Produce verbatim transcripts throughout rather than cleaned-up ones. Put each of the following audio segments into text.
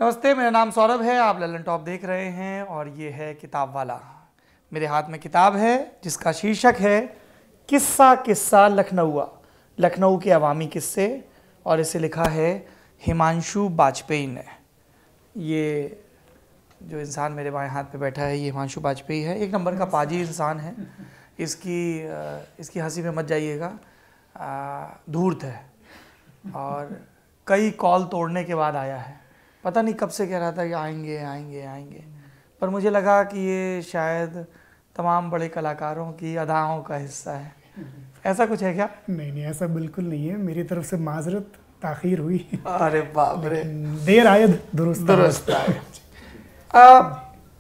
नमस्ते, मेरा नाम सौरभ है। आप लल्लनटॉप देख रहे हैं और ये है किताबवाला। मेरे हाथ में किताब है जिसका शीर्षक है किस्सा किस्सा लखनउआ, लखनऊ के अवामी किस्से, और इसे लिखा है हिमांशु बाजपेयी ने। ये जो इंसान मेरे बाएं हाथ पे बैठा है ये हिमांशु बाजपेयी है। एक नंबर का पाजी इंसान है। इसकी इसकी हंसी में मत जाइएगा, धूर्त है और कई कॉल तोड़ने के बाद आया है। पता नहीं कब से कह रहा था कि आएंगे आएंगे आएंगे, पर मुझे लगा कि ये शायद तमाम बड़े कलाकारों की अदाओं का हिस्सा है। ऐसा कुछ है क्या? नहीं नहीं, ऐसा बिल्कुल नहीं है। मेरी तरफ से माजरत, ताखीर हुई। अरे बाप रे, देर आयद दुरुस्त दुरुस्त आयद।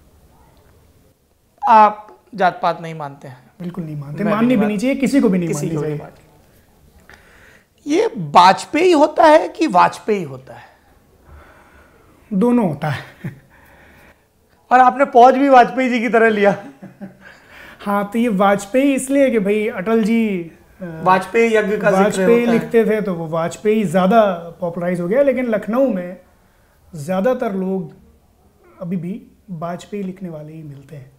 आप जात पात नहीं मानते हैं? बिल्कुल नहीं मानते, माननी भी नहीं चाहिए, किसी को भी नहीं किसी माननी को चाहिए। नहीं माननी। ये बाजपेयी होता है कि वाजपेयी होता है? दोनों होता है। और आपने पौज भी वाजपेयी जी की तरह लिया। हाँ, तो ये वाजपेयी इसलिए कि भाई अटल जी वाजपेयी यज्ञ का वाजपेयी लिखते थे तो वो वाजपेयी ज़्यादा पॉपुलराइज हो गया। लेकिन लखनऊ में ज़्यादातर लोग अभी भी वाजपेयी लिखने वाले ही मिलते हैं।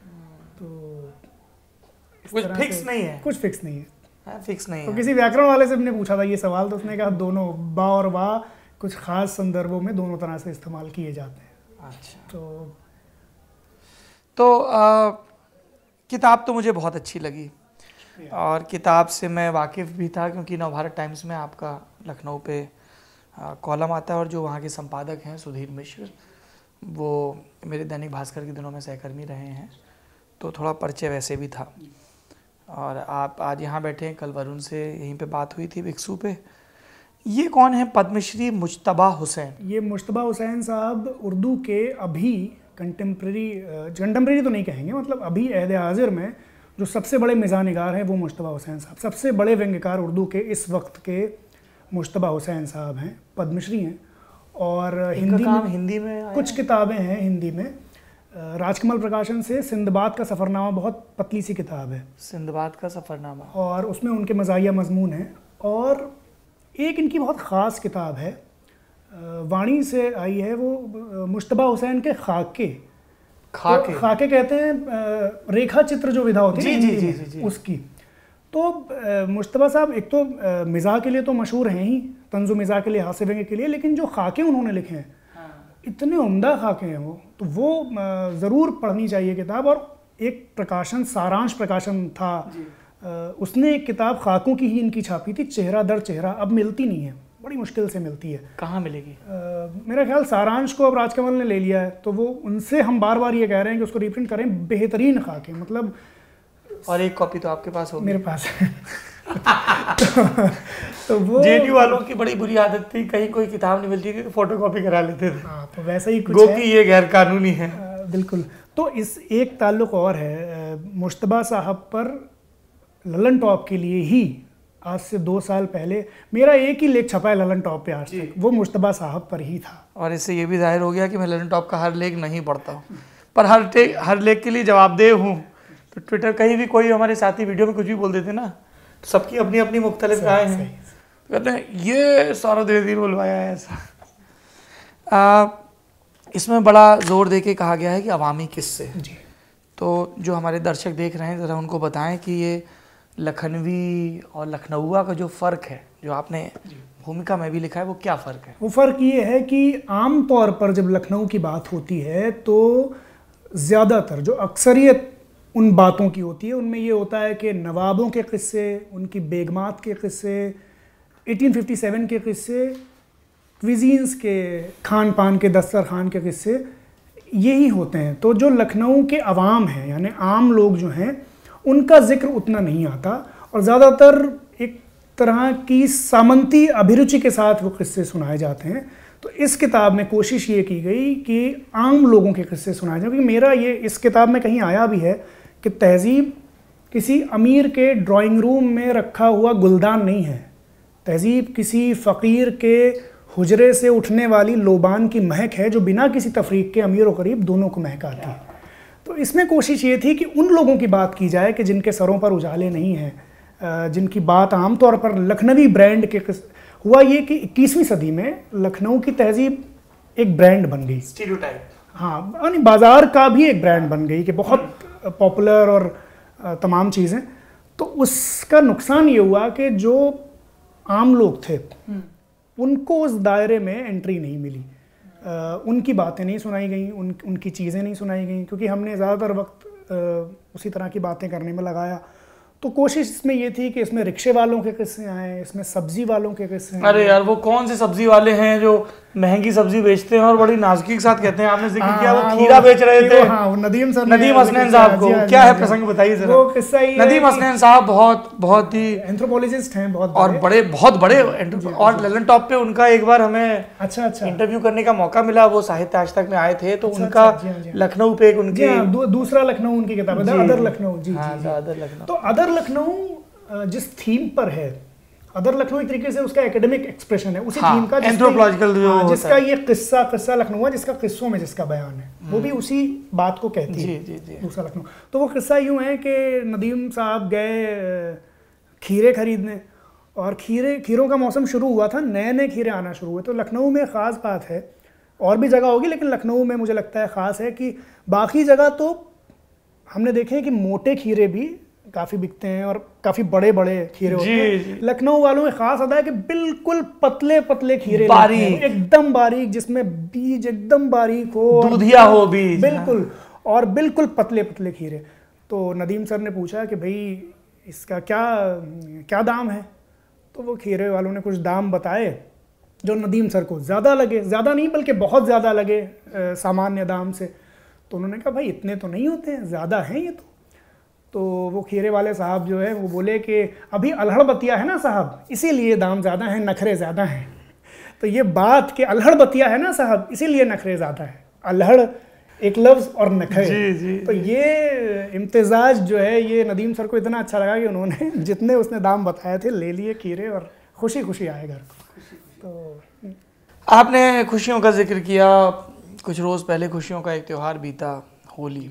तो कुछ फिक्स नहीं है? कुछ फिक्स नहीं है, हाँ, फिक्स नहीं तो है। किसी व्याकरण वाले से हमने पूछा था ये सवाल, तो उसने कहा दोनों, बा और वाह कुछ खास संदर्भों में दोनों तरह से इस्तेमाल किए जाते हैं। अच्छा, तो तो आ, किताब तो मुझे बहुत अच्छी लगी और किताब से मैं वाकिफ़ भी था क्योंकि नवभारत टाइम्स में आपका लखनऊ पे कॉलम आता है और जो वहाँ के संपादक हैं सुधीर मिश्र, वो मेरे दैनिक भास्कर के दिनों में सहकर्मी रहे हैं, तो थोड़ा परिचय वैसे भी था। और आप आज यहाँ बैठे हैं, कल वरुण से यहीं पे बात हुई थी विक्सू पे। ये कौन है पद्मश्री मुज्तबा हुसैन? ये मुज्तबा हुसैन साहब उर्दू के अभी कंटेम्प्रेरी कंटेम्प्रेरी तो नहीं कहेंगे, मतलब अभी अहद हाजिर में जो सबसे बड़े मिज़ानिगार हैं वो मुज्तबा हुसैन साहब। सबसे बड़े व्यंग्यकार उर्दू के इस वक्त के मुज्तबा हुसैन साहब हैं, पद्मश्री हैं। और हिंदी में हिंदी में कुछ किताबें हैं हिंदी में। राजकमल प्रकाशन से सिंदबाद का सफ़रनामा बहुत पतली सी किताब है, सिंदबाद का सफ़रनामा, और उसमें उनके मज़ाहिया मज़मून हैं। और एक इनकी बहुत ख़ास किताब है, वाणी से आई है, वो मुज्तबा हुसैन के खाके खाके तो खाके कहते हैं रेखा चित्र जो विधा होती है जी, जी, जी, जी, जी। उसकी। तो मुज्तबा साहब एक तो मिज़ाह के लिए तो मशहूर हैं ही, तंज़ु मिज़ाह के लिए, हास्य व्यंग्य के लिए, लेकिन जो खाके उन्होंने लिखे हैं इतने उम्दा खाके हैं वो, तो वो ज़रूर पढ़नी चाहिए किताब। और एक प्रकाशन, सारांश प्रकाशन था, उसने एक किताब खाकों की ही इनकी छापी थी, चेहरा दर चेहरा। अब मिलती नहीं है, बड़ी मुश्किल से मिलती है। कहाँ मिलेगी? मेरा ख्याल सारांश को अब राजकमल ने ले लिया है, तो वो उनसे हम बार बार ये कह रहे हैं कि उसको रीप्रिंट करें। बेहतरीन खाके, मतलब। और एक कॉपी तो आपके पास होगी? मेरे पास है। तो, तो वो जेएनयू वालों की बड़ी बुरी आदत थी, कहीं कोई किताब नहीं मिलती थी फोटो कॉपी करा लेते थे। हाँ, तो वैसा ही कुछ गो है। कि ये गैर कानूनी है। आ, बिल्कुल। तो इस एक ताल्लुक और है मुज्तबा साहब पर। लल्लनटॉप के लिए ही आज से दो साल पहले मेरा एक ही लेख छपा है लल्लनटॉप पे आज तक, वो मुज्तबा साहब पर ही था। और इससे ये भी जाहिर हो गया कि मैं लल्लनटॉप का हर लेख नहीं पढ़ता हूँ, पर हर हर लेख के लिए जवाबदेह हूँ। तो ट्विटर, कहीं भी कोई हमारे साथी वीडियो में कुछ भी बोल देते ना, तो सबकी अपनी अपनी मुख्तलिफ राय हैं। तो कहते हैं ये सौरभ द्विवेदी बोलवाया है ऐसा। आ, इसमें बड़ा जोर दे के कहा गया है कि अवामी किस्से। जी। तो जो हमारे दर्शक देख रहे हैं ज़रा उनको बताएं कि ये लखनवी और लखनउआ का जो फ़र्क है, जो आपने भूमिका में भी लिखा है, वो क्या फ़र्क है? वो फ़र्क ये है कि आम तौर पर जब लखनऊ की बात होती है तो ज़्यादातर जो अक्सरियत उन बातों की होती है उनमें ये होता है कि नवाबों के किस्से, उनकी बेगमात के किस्से, अठारह सौ सत्तावन के किस्से, क्विजीन्स के, खान पान के, दस्तरखान के किस्से, यही होते हैं। तो जो लखनऊ के अवाम हैं, यानी आम लोग जो हैं, उनका जिक्र उतना नहीं आता और ज़्यादातर एक तरह की सामंती अभिरुचि के साथ वो किस्से सुनाए जाते हैं। तो इस किताब में कोशिश ये की गई कि आम लोगों के किस्से सुनाए जाए। क्योंकि मेरा ये इस किताब में कहीं आया भी है कि तहज़ीब किसी अमीर के ड्राइंग रूम में रखा हुआ गुलदान नहीं है, तहज़ीब किसी फ़कीर के हुजरे से उठने वाली लोबान की महक है जो बिना किसी तफरीक के अमीर और गरीब दोनों को महकाती है। तो इसमें कोशिश ये थी कि उन लोगों की बात की जाए कि जिनके सरों पर उजाले नहीं हैं, जिनकी बात आमतौर पर लखनवी ब्रांड के। हुआ ये कि इक्कीसवीं सदी में लखनऊ की तहज़ीब एक ब्रांड बन गई, स्टीरियोटाइप। हाँ, यानी बाजार का भी एक ब्रांड बन गई कि बहुत पॉपुलर और तमाम चीज़ें। तो उसका नुकसान ये हुआ कि जो आम लोग थे उनको उस दायरे में एंट्री नहीं मिली, आ, उनकी बातें नहीं सुनाई गई, उन उनकी चीज़ें नहीं सुनाई गई, क्योंकि हमने ज़्यादातर वक्त आ, उसी तरह की बातें करने में लगाया। तो कोशिश इसमें ये थी कि इसमें रिक्शे वालों के किस्से आए, इसमें सब्जी वालों के किस्से। अरे यार वो कौन से सब्जी वाले हैं जो महंगी सब्जी बेचते हैं और बड़ी नाजुकी के साथ कहते हैं, आपने जिक्र किया वो खीरा बेच रहे थे। हाँ, वो नदीम सर, नदीम हसनैन साहब को क्या है प्रसंग बताइए जरा। वो किस्सा ही है, नदीम हसनैन साहब बहुत बहुत ही एंथ्रोपोलॉजिस्ट हैं, बहुत और बड़े बहुत बड़े और लल्लनटॉप पे उनका एक बार हमें अच्छा अच्छा इंटरव्यू करने का मौका मिला। वो साहित्य आज तक में आए थे, तो उनका लखनऊ पे एक उनके दूसरा लखनऊ उनकी किताब है, अदर लखनऊ। जी अदर लखनऊ। तो अदर लखनऊ जिस थीम पर है, अदर लखनऊ एक तरीके से उसका एकेडमिक एक्सप्रेशन है उसी हाँ, थीम का, एंथ्रोपोलॉजिकल जो हाँ, जिसका ये किस्सा किस्सा लखनऊ, जिसका किस्सों में जिसका बयान है वो भी उसी बात को कहती है। जी, जी। दूसरा लखनऊ। तो वो किस्सा यूं है कि नदीम साहब गए खीरे खरीदने, और खीरे खीरों का मौसम शुरू हुआ था, नए नए खीरे आना शुरू हुए। तो लखनऊ में ख़ास बात है, और भी जगह होगी लेकिन लखनऊ में मुझे लगता है ख़ास है कि बाकी जगह तो हमने देखे हैं कि मोटे खीरे भी काफ़ी बिकते हैं और काफ़ी बड़े बड़े खीरे होते हैं। लखनऊ वालों में खास आता है कि बिल्कुल पतले पतले खीरे, बारीक, एकदम बारीक, जिसमें बीज एकदम बारीक हो, दूधिया हो बीज, बिल्कुल, और बिल्कुल पतले पतले खीरे। तो नदीम सर ने पूछा कि भाई इसका क्या क्या दाम है? तो वो खीरे वालों ने कुछ दाम बताए जो नदीम सर को ज़्यादा लगे, ज़्यादा नहीं बल्कि बहुत ज़्यादा लगे सामान्य दाम से। तो उन्होंने कहा भाई इतने तो नहीं होते हैं, ज़्यादा हैं ये तो। तो वो खीरे वाले साहब जो है वो बोले कि अभी अल्हड़ बतिया है ना साहब, इसीलिए दाम ज़्यादा हैं, नखरे ज़्यादा हैं। तो ये बात कि अल्हड़ बतिया है ना साहब, इसीलिए नखरे ज़्यादा है। अल्हड़ एक लफ्ज़ और नखरे, जी, जी, तो ये इम्तिजाज जो है ये नदीम सर को इतना अच्छा लगा कि उन्होंने जितने उसने दाम बताए थे ले लिए खीरे, और खुशी खुशी आए घर को। तो आपने खुशियों का जिक्र किया, कुछ रोज़ पहले खुशियों का एक त्यौहार बीता, होली,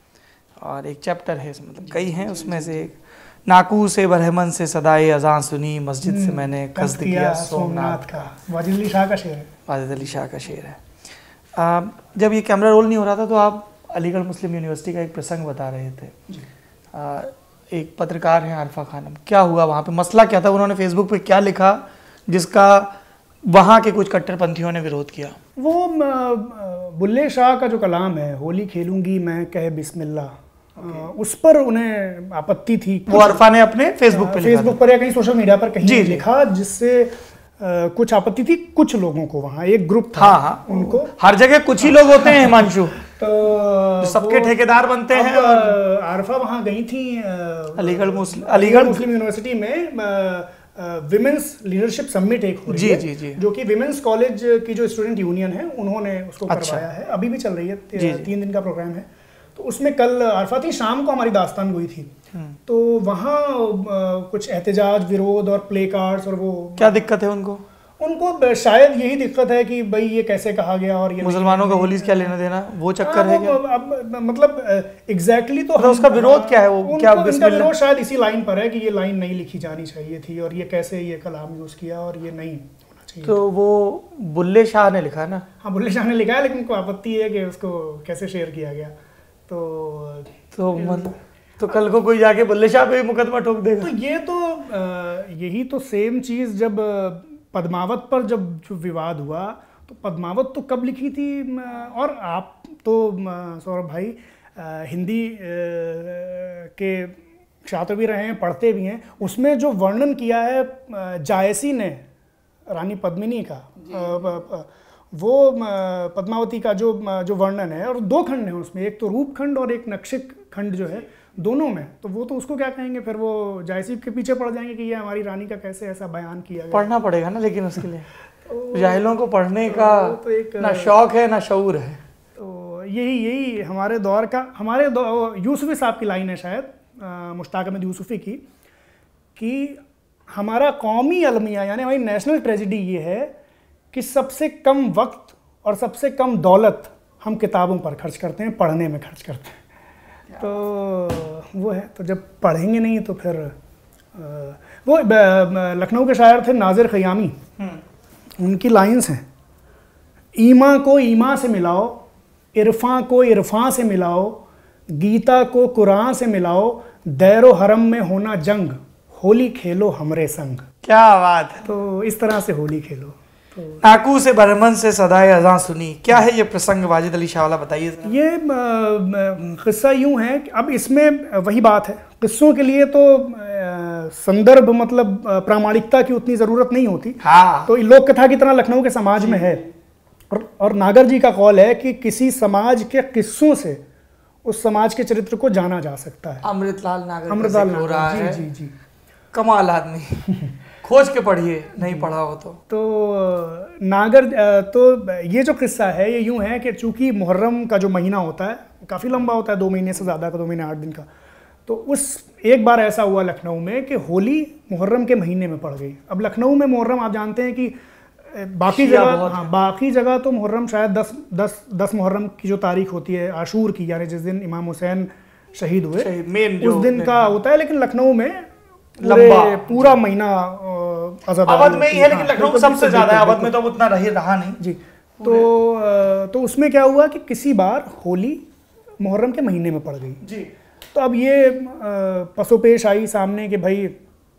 और एक चैप्टर है, मतलब कई हैं, उसमें से एक नाकू से बरहमन से सदाए अजान सुनी, मस्जिद से मैंने कस्द किया सोमनाथ का। वाजिद अली शाह का शेर है। वाजिद अली शाह का शेर है। आ, जब ये कैमरा रोल नहीं हो रहा था तो आप अलीगढ़ मुस्लिम यूनिवर्सिटी का एक प्रसंग बता रहे थे। आ, एक पत्रकार हैं आरफा खानम, क्या हुआ वहाँ पे, मसला क्या था, उन्होंने फेसबुक पे क्या लिखा जिसका वहाँ के कुछ कट्टरपंथियों ने विरोध किया? वो बुल्ले शाह का जो कलाम है, होली खेलूंगी मैं कहे बिस्मिल्लाह, okay. उस पर उन्हें आपत्ति थी। वो अरफा ने अपने फेसबुक पे फेसबुक पर या कहीं सोशल मीडिया पर कहीं जी, लिखा, जिससे आ, कुछ आपत्ति थी कुछ लोगों को। वहाँ एक ग्रुप था, हाँ, हाँ, उनको हर जगह कुछ ही लोग होते हैं हिमांशु, तो सबके ठेकेदार बनते हैं। और आरफा वहाँ गई थी Aligarh Muslim Aligarh Muslim university में विमेंस लीडरशिप समिट एक हो रही जी, है, जी, जी। जो कि विमेंस कॉलेज की जो स्टूडेंट यूनियन है उन्होंने उसको अच्छा। करवाया है, अभी भी चल रही है, जी, जी। तीन दिन का प्रोग्राम है। तो उसमें कल आरफा थी, शाम को हमारी दास्तानगोई थी। तो वहाँ कुछ एहतजाज, विरोध और प्ले कार्ड्स, और वो क्या दिक्कत है उनको? उनको शायद यही दिक्कत है कि भाई ये कैसे कहा गया, और ये मुसलमानों का होली क्या लेना देना, वो चक्कर है क्या? अब मतलब एग्जैक्टली तो, तो उसका विरोध क्या है? वो क्या विरोध शायद इसी लाइन पर है कि ये लाइन नहीं लिखी जानी चाहिए थी, और ये कैसे ये कलाम यूज किया, और ये नहीं होना चाहिए। तो वो बुल्ले शाह ने लिखा ना? हाँ, बुल्ले शाह ने लिखा है, लेकिन कोई आपत्ति है कि उसको कैसे शेयर किया गया। तो तो मतलब तो कल को कोई जाके बुल्ले शाह पे मुकदमा ठोक देगा। तो ये तो यही तो सेम चीज़ जब पद्मावत पर जब जो विवाद हुआ, तो पद्मावत तो कब लिखी थी, और आप तो सौरभ भाई हिंदी के छात्र भी रहे हैं, पढ़ते भी हैं, उसमें जो वर्णन किया है जायसी ने रानी पद्मिनी का, वो पद्मावती का जो जो वर्णन है, और दो खंड हैं उसमें, एक तो रूप खंड और एक नक्शिक खंड जो है, दोनों में। तो वो तो उसको क्या कहेंगे, फिर वो जायसी के पीछे पड़ जाएंगे कि ये हमारी रानी का कैसे ऐसा बयान किया गया। पढ़ना पड़ेगा ना, लेकिन उसके लिए तो जाहिलों को पढ़ने का तो एक ना शौक है ना शऊर है। तो यही यही हमारे दौर का, हमारे यूसुफी साहब की लाइन है शायद, मुश्ताक अहमद यूसुफी की, कि हमारा कौमी अलमिया यानी हमारी नेशनल ट्रेजिडी ये है कि सबसे कम वक्त और सबसे कम दौलत हम किताबों पर खर्च करते हैं, पढ़ने में खर्च करते हैं। तो वो है, तो जब पढ़ेंगे नहीं तो फिर वो लखनऊ के शायर थे नाजिर ख़यामी, उनकी लाइंस हैं, ईमा को ईमा से मिलाओ, इरफा को इरफा से मिलाओ, गीता को कुरान से मिलाओ, दैरो हरम में होना जंग, होली खेलो हमरे संग। क्या बात है। तो इस तरह से होली खेलो। तो नाकू से बरमन से सदाए अज़ां सुनी, क्या है ये प्रसंग वाजिद अली शाह वाला, बताइए। ये किस्सा यूँ है कि अब इसमें वही बात है, किस्सों के लिए तो संदर्भ मतलब प्रामाणिकता की उतनी ज़रूरत नहीं होती। हाँ। तो लोक कथा की तरह लखनऊ के समाज में है, और, और नागर जी का कौल है कि किसी समाज के किस्सों से उस समाज के चरित्र को जाना जा सकता है। अमृतलाल नागर अमृतलाल हो रहा नागर, है। जी जी जी, कमाल आदमी। खोज के पढ़िए, नहीं पढ़ा हो तो। तो नागर तो ये जो किस्सा है ये यूँ है कि चूंकि मुहर्रम का जो महीना होता है काफ़ी लंबा होता है, दो महीने से ज़्यादा का, दो महीने आठ दिन का। तो उस एक बार ऐसा हुआ लखनऊ में कि होली मुहर्रम के महीने में पड़ गई। अब लखनऊ में मुहर्रम आप जानते हैं कि बाकी जगह, हाँ बाकी जगह तो मुहर्रम शायद दस दस दस मुहर्रम की जो तारीख होती है आशूर की, यानी जिस दिन इमाम हुसैन शहीद हुए शहीद, उस दिन का होता है, लेकिन लखनऊ में लंबा पूरा महीना अवध में ही है, लेकिन लखनऊ सबसे ज्यादा है, अवध में तो उतना रही रहा नहीं जी। तो तो उसमें क्या हुआ कि किसी बार होली मुहर्रम के महीने में पड़ गई जी। तो अब ये पसोपेश आई सामने कि भाई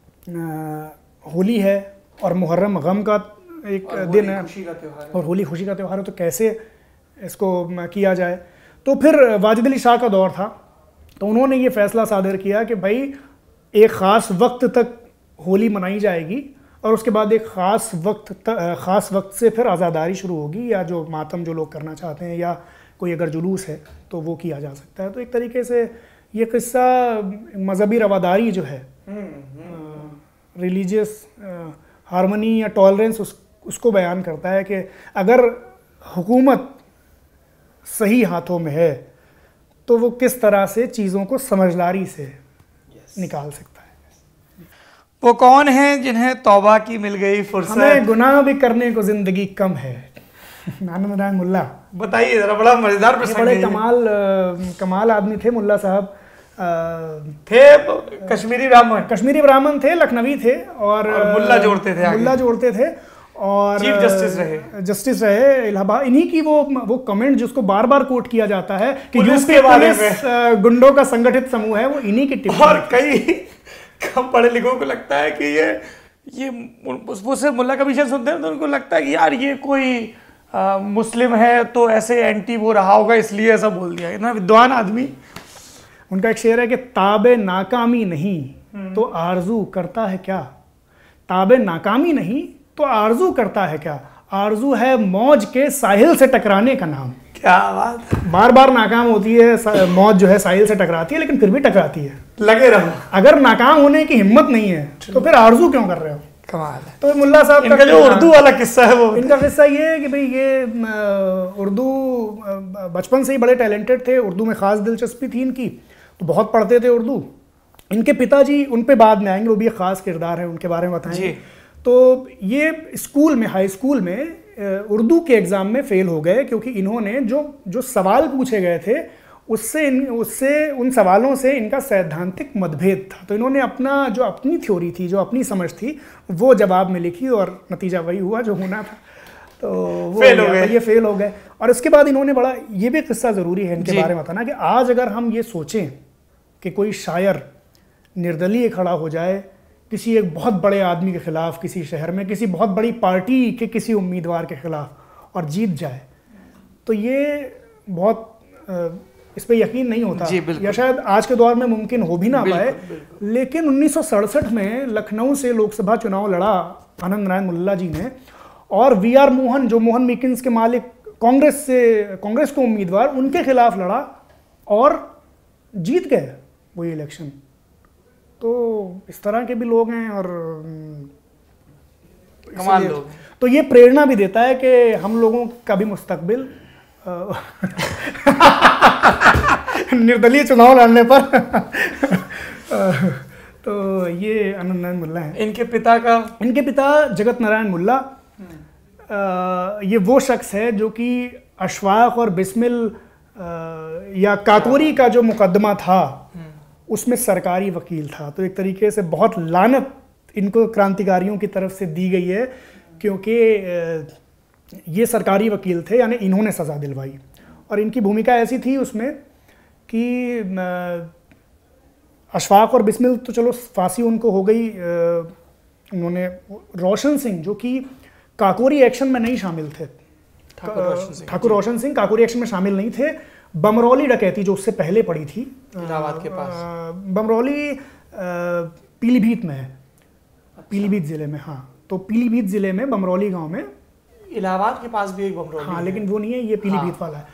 होली है और मुहर्रम गम का एक दिन है, और होली खुशी का त्यौहार है, तो कैसे इसको किया जाए। तो फिर वाजिद अली शाह का दौर था, तो उन्होंने ये फैसला सादर किया कि भाई एक ख़ास वक्त तक होली मनाई जाएगी और उसके बाद एक ख़ास वक्त ख़ास वक्त से फिर आज़ादारी शुरू होगी, या जो मातम जो लोग करना चाहते हैं या कोई अगर जुलूस है तो वो किया जा सकता है। तो एक तरीके से ये किस्सा मजहबी रवादारी जो है, रिलीजियस हारमनी या टॉलरेंस, उस उसको बयान करता है कि अगर हुकूमत सही हाथों में है तो वो किस तरह से चीज़ों को समझदारी से yes. निकाल सकता है। वो कौन है जिन्हें तौबा की मिल गई फुर्सत, हमें गुनाह भी करने को जिंदगी कम है। आनंद नारायण मुल्ला, बताइए जरा, बड़ा मजेदार प्रसंग है। बड़े कमाल कमाल आदमी थे मुल्ला साहब, थे कश्मीरी ब्राह्मण, कश्मीरी ब्राह्मण थे, लखनवी थे, और, और मुल्ला जोड़ते थे, मुल्ला जोड़ते थे, और चीफ जस्टिस रहे जस्टिस रहे इलाहाबाद। इन्हीं की वो वो कमेंट जिसको बार बार कोट किया जाता है कि पुलिस यूपी के बारे पुलिस में गुंडों का संगठित समूह है, वो इन्हीं की टिप्पणी। और कई कम पढ़े लिखों को लगता है कि ये ये वो से मुल्ला का विषय सुनते हैं तो उनको लगता है कि यार ये कोई आ, मुस्लिम है तो ऐसे एंटी वो रहा होगा इसलिए ऐसा बोल दिया। इतना विद्वान आदमी। उनका एक शेर है कि ताबे नाकामी नहीं तो आरजू करता है क्या, ताबे नाकामी नहीं तो आरजू करता है क्या, आरजू है मौज के साहिल से टकराने का नाम। क्या बात। बार बार नाकाम होती है मौज, जो है साहिल से टकराती है, लेकिन फिर भी टकराती है, लगे रहो। अगर नाकाम होने की हिम्मत नहीं है तो फिर आरजू क्यों कर रहे हो। कमाल है। तो मुल्ला साहब इनका जो उर्दू वाला किस्सा है वो, इनका किस्सा ये है कि भाई ये उर्दू बचपन से ही बड़े टैलेंटेड थे, उर्दू में ख़ास दिलचस्पी थी इनकी, तो बहुत पढ़ते थे उर्दू। इनके पिताजी, उन पे बाद में आएंगे, वो भी एक ख़ास किरदार है, उनके बारे में बताएंगे। तो ये स्कूल में, हाई स्कूल में उर्दू के एग्ज़ाम में फ़ेल हो गए क्योंकि इन्होंने जो जो सवाल पूछे गए थे उससे इन उससे उन सवालों से इनका सैद्धांतिक मतभेद था। तो इन्होंने अपना जो अपनी थ्योरी थी, जो अपनी समझ थी, वो जवाब में लिखी और नतीजा वही हुआ जो होना था। तो वो फेल हो गए, ये फेल हो गए। और इसके बाद इन्होंने बड़ा, ये भी किस्सा ज़रूरी है इनके बारे में बताना कि आज अगर हम ये सोचें कि कोई शायर निर्दलीय खड़ा हो जाए किसी एक बहुत बड़े आदमी के खिलाफ, किसी शहर में किसी बहुत बड़ी पार्टी के किसी उम्मीदवार के खिलाफ और जीत जाए, तो ये बहुत इस पर यकीन नहीं होता, या शायद आज के दौर में मुमकिन हो भी ना पाए। लेकिन उन्नीस सौ सड़सठ में लखनऊ से लोकसभा चुनाव लड़ा आनंद नारायण मुल्ला जी ने, और वी आर मोहन, जो मोहन मेकिन्स के मालिक, कांग्रेस से कांग्रेस को उम्मीदवार, उनके खिलाफ लड़ा और जीत गए वो ये इलेक्शन। तो इस तरह के भी लोग हैं, और कमाल लोग। तो ये प्रेरणा भी देता है कि हम लोगों का भी मुस्तकबिल निर्दलीय चुनाव लड़ने पर तो ये आनंद नारायण मुल्ला हैं। इनके पिता का, इनके पिता जगत नारायण मुल्ला, ये वो शख्स है जो कि अशफाक और बिस्मिल या काकोरी का जो मुकदमा था उसमें सरकारी वकील था। तो एक तरीके से बहुत लानत इनको क्रांतिकारियों की तरफ से दी गई है, क्योंकि ये सरकारी वकील थे, यानी इन्होंने सज़ा दिलवाई। और इनकी भूमिका ऐसी थी उसमें कि अशफाक और बिस्मिल तो चलो फांसी उनको हो गई, उन्होंने रोशन सिंह जो कि काकोरी एक्शन में नहीं शामिल थे, ठाकुर रोशन सिंह काकोरी एक्शन में शामिल नहीं थे, बमरौली डकैती जो उससे पहले पड़ी थी इलाहाबाद के पास, बमरौली पीलीभीत में है, अच्छा। पीलीभीत ज़िले में, हाँ, तो पीलीभीत ज़िले में बमरौली गांव में, इलाहाबाद के पास भी एक बमरौली, हाँ, लेकिन वो नहीं है, ये पीलीभीत हाँ। वाला है।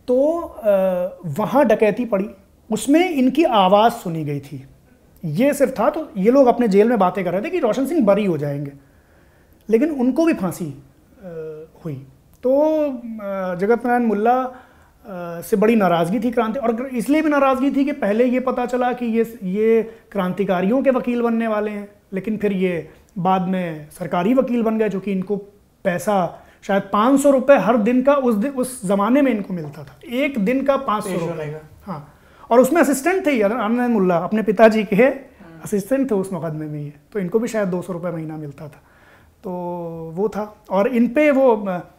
तो वहाँ डकैती पड़ी, उसमें इनकी आवाज़ सुनी गई थी, ये सिर्फ था। तो ये लोग अपने जेल में बातें कर रहे थे कि रोशन सिंह बरी हो जाएंगे, लेकिन उनको भी फांसी हुई। तो जगत नारायण मुल्ला से बड़ी नाराज़गी थी क्रांति, और इसलिए भी नाराज़गी थी कि पहले ये पता चला कि ये ये क्रांतिकारियों के वकील बनने वाले हैं, लेकिन फिर ये बाद में सरकारी वकील बन गए, जो कि इनको पैसा शायद पाँच सौ रुपये हर दिन का उस दिन उस ज़माने में इनको मिलता था, एक दिन का पाँच सौ रुपये, हाँ। और उसमें असिस्टेंट थे नारायण मुल्ला, अपने पिताजी के असिस्टेंट थे उस मुकदमे में ये, तो इनको भी शायद दो सौ रुपये महीना मिलता था। तो वो था, और इन पे वो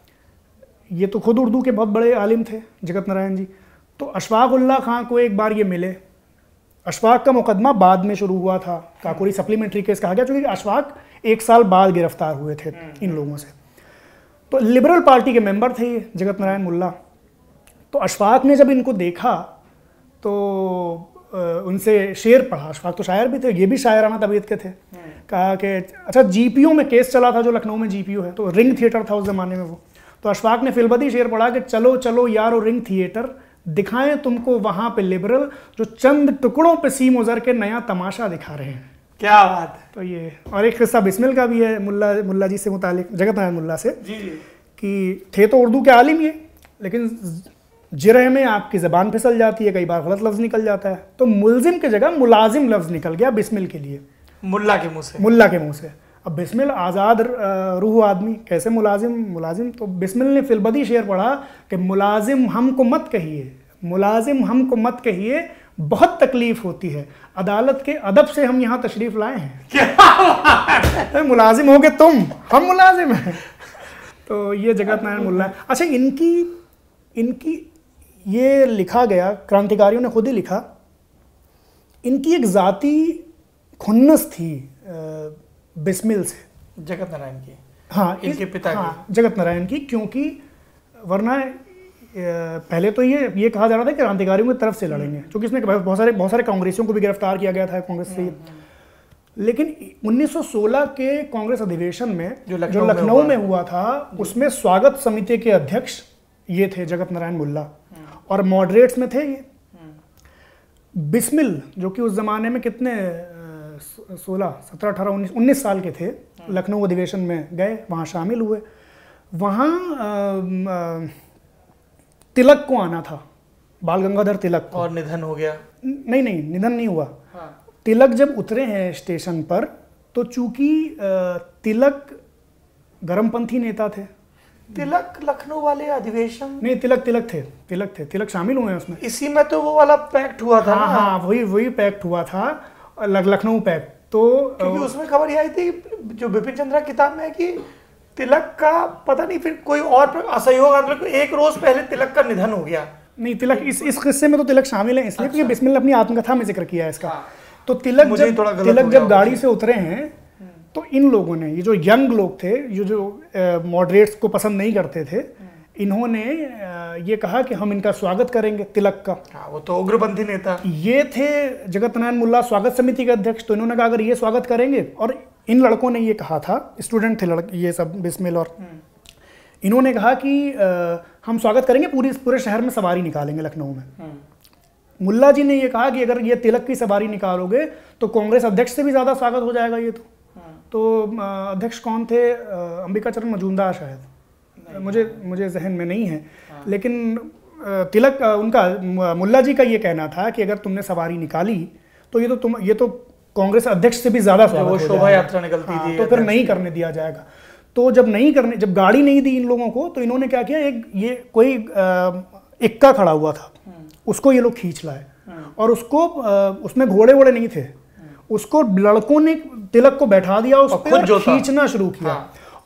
ये तो खुद उर्दू के बहुत बड़े आलिम थे जगत नारायण जी। तो अशफाक उल्लाह खां को एक बार ये मिले, अशफाक का मुकदमा बाद में शुरू हुआ था, काकोरी सप्लीमेंट्री केस कहा गया, क्योंकि अशफाक एक साल बाद गिरफ्तार हुए थे इन लोगों से। तो लिबरल पार्टी के मेंबर थे ये जगत नारायण मुल्ला। तो अशफाक ने जब इनको देखा तो उनसे शेर पढ़ा, अशफाक तो शायर भी थे, ये भी शायराना तबीयत के थे। कहा कि अच्छा, जीपीओ में केस चला था, जो लखनऊ में जीपीओ है, तो रिंग थिएटर था उस ज़माने में वो। तो अशफाक ने फिलबदी शेर पढ़ा कि चलो चलो यारो रिंग थिएटर, दिखाएं तुमको वहाँ पे लिबरल, जो चंद टुकड़ों पे सीम उजर के नया तमाशा दिखा रहे हैं। क्या बात है। तो ये, और एक किस्सा बिस्मिल का भी है मुल्ला मुल्ला जी से मुतालिक, जगत नारायण मुल्ला से, जी जी, कि थे तो उर्दू के आलिम ये, लेकिन जिरह में आपकी ज़बान फिसल जाती है, कई बार गलत लफ्ज़ निकल जाता है, तो मुलजिम की जगह मुलाजिम लफ्ज़ निकल गया बिस्मिल के लिए, मुल्ला के मुंह से, मुल्ला के मुंह से। अब बिस्मिल आज़ाद रूह आदमी, कैसे मुलाजिम मुलाजिम, तो बिस्मिल ने फिलबदी शेर पढ़ा कि मुलाजिम हमको मत कहिए, मुलाजिम हमको मत कहिए, बहुत तकलीफ होती है, अदालत के अदब से हम यहाँ तशरीफ़ लाए हैं। क्या मुलाजिम हो गए तुम, हम मुलाजिम हैं। तो ये जगत नारायण मुल्ला। अच्छा, इनकी इनकी ये लिखा गया, क्रांतिकारियों ने खुद ही लिखा, इनकी एक ज़ाती खुन्नस थी बिस्मिल से, जगत नारायण की, हाँ, इनके पिता हाँ, की, जगत नारायण की, क्योंकि वरना पहले तो ये ये कहा जा रहा था कि क्रांतिकारियों की तरफ से लड़ेंगे, क्योंकि इसमें बहुत सारे बहुत सारे कांग्रेसियों को भी गिरफ्तार किया गया था कांग्रेस से। लेकिन उन्नीस सौ सोलह के कांग्रेस अधिवेशन में जो लखनऊ, जो लखनऊ में हुआ था, उसमें स्वागत समिति के अध्यक्ष ये थे जगत नारायण मुल्ला, और मॉडरेट्स में थे ये बिस्मिल, जो कि उस ज़माने में कितने सोलह सत्रह अठारह उन्नीस उन्नीस साल के थे। लखनऊ अधिवेशन में गए, वहाँ शामिल हुए। वहाँ तिलक को आना था, बाल गंगाधर तिलक को, और निधन हो गया। नहीं नहीं, निधन नहीं हुआ। हाँ। तिलक जब उतरे हैं स्टेशन पर, तो चूंकि तिलक गरमपंथी नेता थे। तिलक लखनऊ वाले अधिवेशन, नहीं, तिलक तिलक थे तिलक थे तिलक शामिल हुए हैं उसमें। इसी में तो वो वाला पैक्ट हुआ था। हाँ हाँ, वही वही पैक्ट हुआ था, लखनऊ पैक्ट। तो क्योंकि उसमें खबर ये आई थी जो बिपिन चंद्रा किताब में है कि तिलक का पता नहीं फिर कोई और असहयोग आंदोलन, एक रोज पहले तिलक का निधन हो गया। नहीं, तिलक इस इस किस्से में तो तिलक शामिल है इसलिए, अच्छा। क्योंकि बिस्मिल ने अपनी आत्मकथा में जिक्र किया है इसका। हाँ। तो तिलक जब तिलक जब गाड़ी से उतरे हैं, तो इन लोगों ने, ये जो यंग लोग थे, ये जो मॉडरेट्स को पसंद नहीं करते थे, इन्होंने ये कहा कि हम इनका स्वागत करेंगे, तिलक का। हाँ, वो तो उग्रपंथी नेता ये थे जगत नारायण मुल्ला, स्वागत समिति के अध्यक्ष। तो इन्होंने कहा अगर ये स्वागत करेंगे, और इन लड़कों ने ये कहा था, स्टूडेंट थे लड़के ये सब बिस्मिल, और इन्होंने कहा कि आ, हम स्वागत करेंगे, पूरी पूरे शहर में सवारी निकालेंगे लखनऊ में। मुल्ला जी ने ये कहा कि अगर ये तिलक की सवारी निकालोगे तो कांग्रेस अध्यक्ष से भी ज़्यादा स्वागत हो जाएगा ये तो। तो अध्यक्ष कौन थे? अंबिका चरण मजूमदार शायद, मुझे मुझे जहन में नहीं है। हाँ। लेकिन तिलक उनका मुल्ला जी का ये कहना था कि अगर तुमने सवारी निकाली तो ये तो तुम ये तो कांग्रेस अध्यक्ष से भी ज़्यादा स्वागत हो जाएगा, शोभा यात्रा निकलती थी, तो फिर नहीं करने दिया जाएगा। तो जब नहीं करने जब गाड़ी नहीं दी इन लोगों को, तो इन्होंने क्या किया, एक ये कोई इक्का खड़ा हुआ था, उसको ये लोग खींच लाए, और उसको उसमें घोड़े वोड़े नहीं थे, उसको लड़कों ने तिलक को बैठा दिया उस पर, खींचना शुरू किया। हाँ।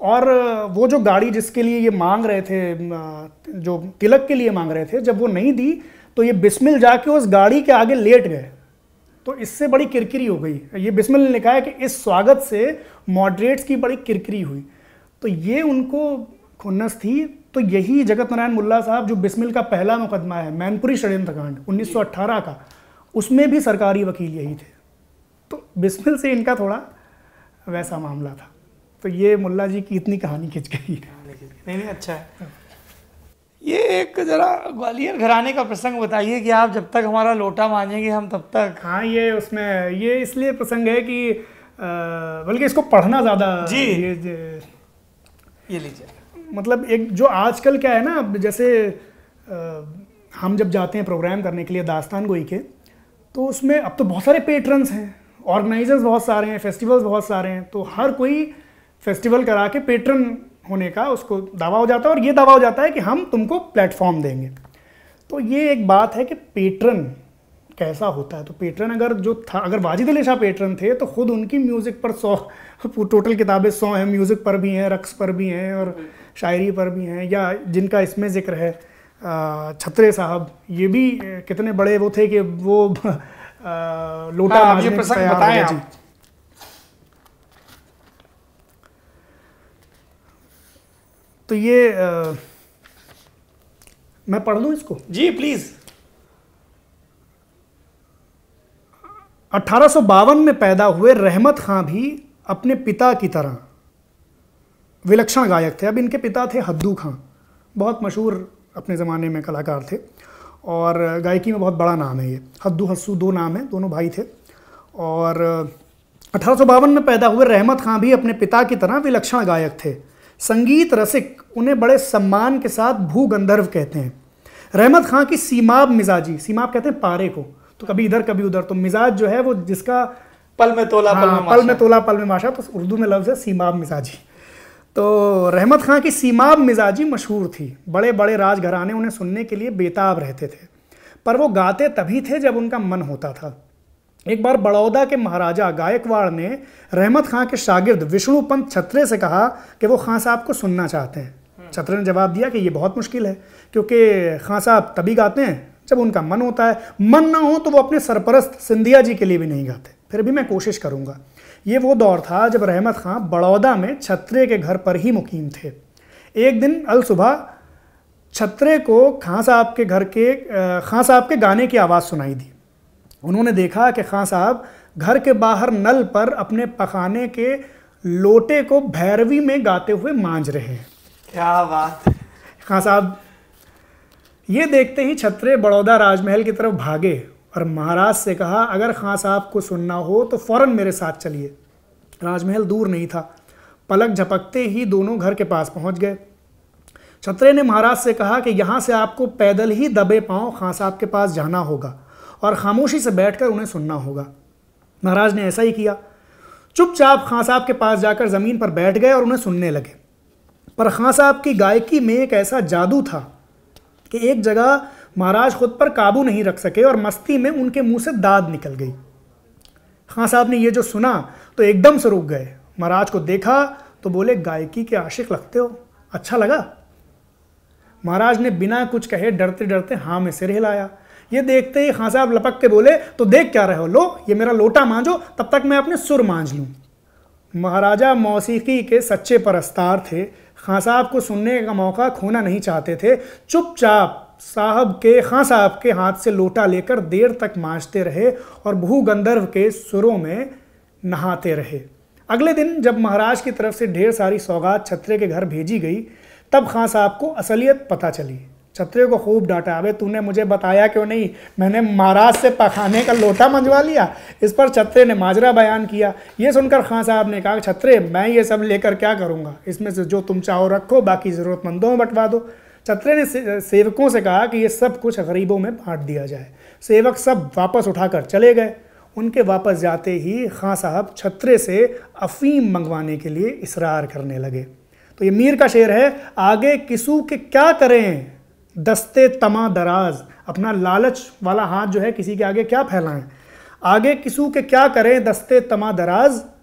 और वो जो गाड़ी जिसके लिए ये मांग रहे थे, जो तिलक के लिए मांग रहे थे, जब वो नहीं दी तो ये बिस्मिल जाके उस गाड़ी के आगे लेट गए। तो इससे बड़ी किरकिरी हो गई। ये बिस्मिल ने लिखा है कि इस स्वागत से मॉडरेट्स की बड़ी किरकिरी हुई। तो ये उनको खुन्नस थी। तो यही जगत नारायण मुल्ला साहब, जो बिस्मिल का पहला मुकदमा है मैनपुरी षड्यंत्र कांड उन्नीस सौ अट्ठारह का, उसमें भी सरकारी वकील यही थे। तो बिस्मिल से इनका थोड़ा वैसा मामला था। तो ये मुल्ला जी की इतनी कहानी खिंच गई। नहीं नहीं, अच्छा है। ये एक जरा ग्वालियर घराने का प्रसंग बताइए कि आप जब तक हमारा लोटा मांझेंगे हम तब तक। हाँ, ये उसमें ये इसलिए प्रसंग है कि बल्कि इसको पढ़ना ज़्यादा जी ये, ये लीजिए। मतलब एक जो आजकल क्या है ना, जैसे आ, हम जब जाते हैं प्रोग्राम करने के लिए दास्तानगोई के, तो उसमें अब तो बहुत सारे पेट्रन्स हैं, ऑर्गेनाइजर्स बहुत सारे हैं, फेस्टिवल्स बहुत सारे हैं। तो हर कोई फेस्टिवल करा के पेट्रन होने का उसको दावा हो जाता है, और ये दावा हो जाता है कि हम तुमको प्लेटफॉर्म देंगे। तो ये एक बात है कि पेट्रन कैसा होता है। तो पेट्रन अगर जो था, अगर वाजिद अली शाह पेट्रन थे तो खुद उनकी म्यूज़िक पर सौ टोटल किताबें सौ हैं, म्यूज़िक पर भी हैं, रक्स पर भी हैं और शायरी पर भी हैं। या जिनका इसमें जिक्र है छत्रे साहब, ये भी कितने बड़े वो थे कि वो लोटा हाँ, ये प्रसंग बताएं आप। तो ये आ, मैं पढ़ लूँ इसको? जी प्लीज। अठारह सौ बावन में पैदा हुए रहमत खां भी अपने पिता की तरह विलक्षण गायक थे। अब इनके पिता थे हद्दू खां, बहुत मशहूर अपने ज़माने में कलाकार थे और गायकी में बहुत बड़ा नाम है। ये हद्दू हस्सू दो नाम हैं, दोनों भाई थे। और अठारह सौ बावन में पैदा हुए रहमत खां भी अपने पिता की तरह विलक्षण गायक थे। संगीत रसिक उन्हें बड़े सम्मान के साथ भूगंधर्व कहते हैं। रहमत खां की सीमाब मिजाजी, सीमाब कहते हैं पारे को, तो कभी इधर कभी उधर, तो मिजाज जो है वो जिसका पल में तोला, हाँ, पल में पल में तोला पल में माशा, तो उर्दू में लफ्ज़ है सीमाब मिजाजी। तो रहमत खां की सीमाब मिजाजी मशहूर थी। बड़े बड़े राजघराने उन्हें सुनने के लिए बेताब रहते थे, पर वो गाते तभी थे जब उनका मन होता था। एक बार बड़ौदा के महाराजा गायकवाड़ ने रहमत खां के शागिर्द विष्णु पंत छत्रे से कहा कि वो खां साहब को सुनना चाहते हैं। छत्रे ने जवाब दिया कि ये बहुत मुश्किल है, क्योंकि खां साहब तभी गाते हैं जब उनका मन होता है। मन ना हो तो वो अपने सरपरस्त सिंधिया जी के लिए भी नहीं गाते। फिर भी मैं कोशिश करूँगा। ये वो दौर था जब रहमत खां बड़ौदा में छत्रे के घर पर ही मुकीम थे। एक दिन अल सुबह छत्रे को खां साहब के घर के खां साहब के गाने की आवाज़ सुनाई दी। उन्होंने देखा कि खां साहब घर के बाहर नल पर अपने पखाने के लोटे को भैरवी में गाते हुए मांझ रहे हैं। क्या बात है। खां साहब ये देखते ही छत्रे बड़ौदा राजमहल की तरफ भागे और महाराज से कहा, अगर खां साहब को सुनना हो तो फ़ौरन मेरे साथ चलिए। राजमहल दूर नहीं था। पलक झपकते ही दोनों घर के पास पहुंच गए। छत्रे ने महाराज से कहा कि यहाँ से आपको पैदल ही दबे पांव खां साहब के पास जाना होगा और खामोशी से बैठकर उन्हें सुनना होगा। महाराज ने ऐसा ही किया। चुपचाप खां साहब के पास जाकर ज़मीन पर बैठ गए और उन्हें सुनने लगे। पर खां साहब की गायकी में एक ऐसा जादू था कि एक जगह महाराज खुद पर काबू नहीं रख सके और मस्ती में उनके मुंह से दाद निकल गई। खां साहब ने यह जो सुना तो एकदम से रुक गए। महाराज को देखा तो बोले, गायकी के आशिक लगते हो, अच्छा लगा? महाराज ने बिना कुछ कहे डरते डरते हाँ में सिर हिलाया। ये देखते ही खां साहब लपक के बोले, तो देख क्या रहे हो, लो ये मेरा लोटा मांझो, तब तक मैं अपने सुर मांझ लूँ। महाराजा मौसीकी के सच्चे परस्तार थे। खां साहब को सुनने का मौका खोना नहीं चाहते थे। चुपचाप साहब के खां साहब के हाथ से लोटा लेकर देर तक मांझते रहे और भूगंधर्व के सुरों में नहाते रहे। अगले दिन जब महाराज की तरफ से ढेर सारी सौगात छत्रे के घर भेजी गई, तब खां साहब को असलियत पता चली। छत्रे को खूब डांटा, अबे तूने मुझे बताया क्यों नहीं, मैंने महाराज से पखाने का लोटा मंजवा लिया। इस पर छत्रे ने माजरा बयान किया। ये सुनकर खां साहब ने कहा, छत्रे मैं ये सब लेकर क्या करूँगा, इसमें से जो तुम चाहो रखो, बाकी ज़रूरतमंदों में बंटवा दो। छत्रे ने से, सेवकों से कहा कि ये सब कुछ गरीबों में बांट दिया जाए। सेवक सब वापस उठाकर चले गए। उनके वापस जाते ही खां साहब छत्रे से अफीम मंगवाने के लिए इसरार करने लगे। तो ये मीर का शेर है, आगे किसू के क्या करें दस्ते तमा दराज, अपना लालच वाला हाथ जो है किसी के आगे क्या फैलाएं। आगे किसू के क्या करें दस्ते तमा दराज,